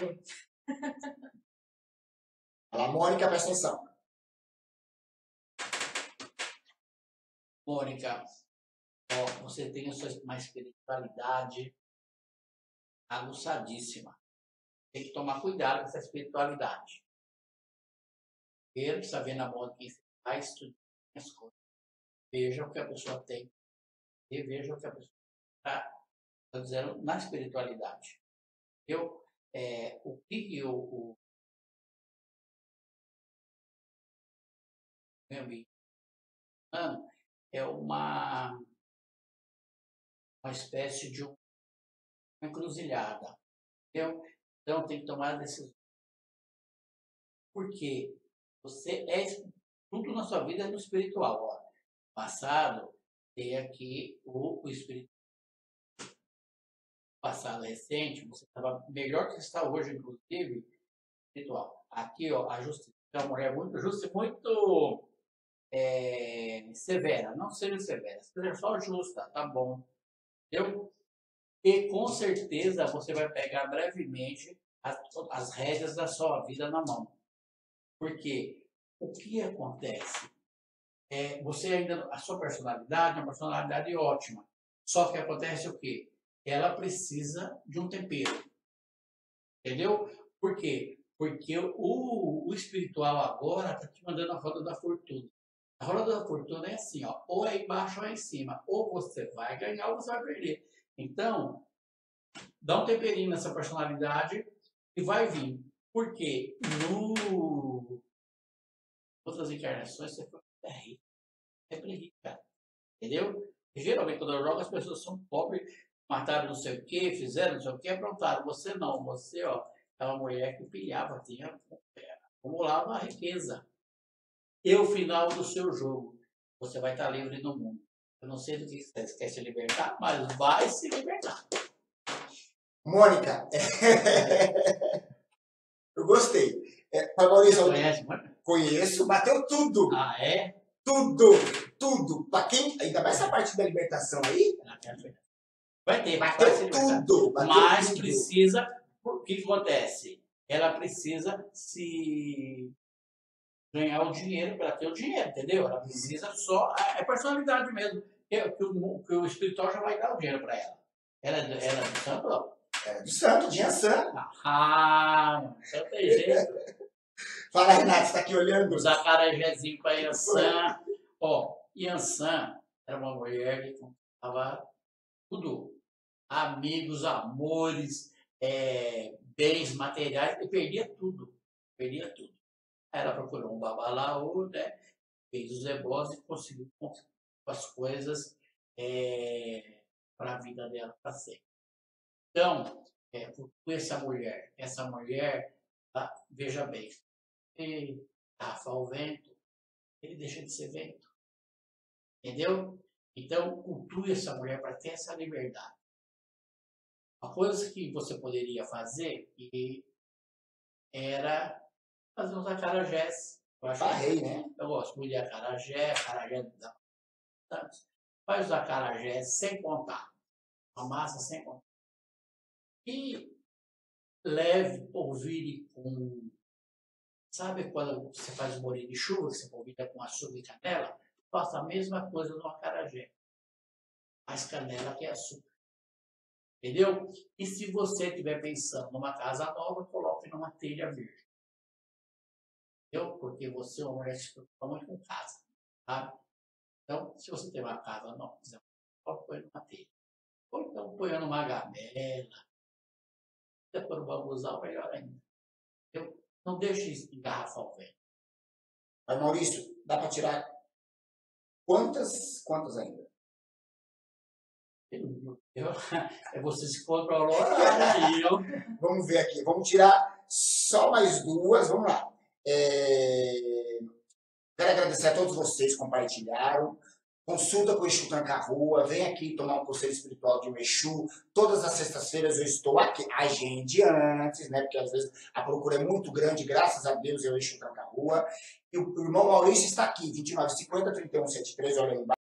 Olha lá, Mônica, presta atenção. Mônica, ó, você tem a sua, uma espiritualidade aguçadíssima. Tem que tomar cuidado com essa espiritualidade. Primeiro, precisa ver na mão de quem vai estudar as coisas. Veja o que a pessoa tem e veja o que a pessoa está dizendo na espiritualidade. Eu, é, o que eu, o meu amigo é uma, uma espécie de uma encruzilhada. Entendeu? Então tem que tomar decisão. Porque você é tudo na sua vida é no espiritual. Ó. Passado tem aqui o, o espiritual. Passado recente, você estava melhor que você está hoje, inclusive, espiritual. Aqui, ó, a justiça. É uma mulher muito justa e muito é, severa. Não seja severa, seja só justa, tá bom. Entendeu? E com certeza você vai pegar brevemente as, as rédeas da sua vida na mão. Porque o que acontece? É, você ainda, a sua personalidade é uma personalidade ótima. Só que acontece o quê? Ela precisa de um tempero. Entendeu? Por quê? Porque o, o espiritual agora está te mandando a roda da fortuna. A roda da fortuna é assim, ó, ou é embaixo ou é em cima. Ou você vai ganhar ou você vai perder. Então, dá um temperinho nessa personalidade e vai vir. Porque no outras encarnações você foi rico. Sempre rica. Entendeu? E, geralmente, quando eu jogo, as pessoas são pobres, mataram não sei o que, fizeram não sei o que, aprontaram. Você não. Você, ó, é uma mulher que pilhava, tinha, acumulava a riqueza. E o final do seu jogo, você vai estar livre no mundo. Eu não sei do que você quer se libertar, mas vai se libertar. Mônica, eu gostei. É, Maurício, Você conhece, mano? conheço, bateu tudo. Ah, é? Tudo, tudo. Pra quem, ainda mais essa parte da libertação aí, Vai ter, vai bateu se libertar. tudo. Bateu Mas tudo. precisa, o que acontece? Ela precisa se ganhar o dinheiro para ter o dinheiro, entendeu? Ela precisa só, é personalidade mesmo, que, que, o, que o espiritual já vai dar o dinheiro para ela. Ela, ela é do santo, não? É do santo, de Ansan. Ah, não tem jeito. Fala, Renato, você tá aqui olhando? Os acarajézinhos para Yansan. Ó, Yansan era uma mulher que contava tudo. Amigos, amores, é, bens materiais, e perdia tudo. Perdia tudo. Ela procurou um babalaô, né? Fez os negócios e conseguiu as coisas é, para a vida dela para sempre. Então, é, com essa mulher, essa mulher, tá? Veja bem, ele tafa o vento, ele deixa de ser vento. Entendeu? Então, cultue essa mulher para ter essa liberdade. Uma coisa que você poderia fazer e era fazer uns acarajés. Eu acho Barrei, né? Eu gosto muito de acarajé, acarajé da faz os acarajés sem contar. A massa sem contar. E leve, polvilhe com... Sabe quando você faz um bolinho de chuva, que você polvilha com açúcar e canela? Faça a mesma coisa no acarajé. Mais canela que açúcar. Entendeu? E se você estiver pensando numa casa nova, coloque numa telha verde. Entendeu? Porque você é uma mulher que se preocupa muito com casa. Sabe? Então, se você tem uma casa nova, pode pôr numa telha. Ou então põe numa gamela. Se for um bambuzal, melhor ainda. Entendeu? Não deixe isso engarrafar o vento. Mas, Maurício, dá para tirar quantas, quantas ainda? Eu, é vocês que compram o horário aí, eu. Vamos ver aqui. Vamos tirar só mais duas. Vamos lá. É... Quero agradecer a todos vocês que compartilharam. Consulta com o Exu Tranca-Rua. Vem aqui tomar um conselho espiritual de um Exu. Todas as sextas-feiras eu estou aqui. Agende antes, né? Porque às vezes a procura é muito grande. Graças a Deus é o Exu Tranca-Rua. E o irmão Maurício está aqui. vinte e nove cinquenta, trinta e um setenta e três. Olha aí embaixo.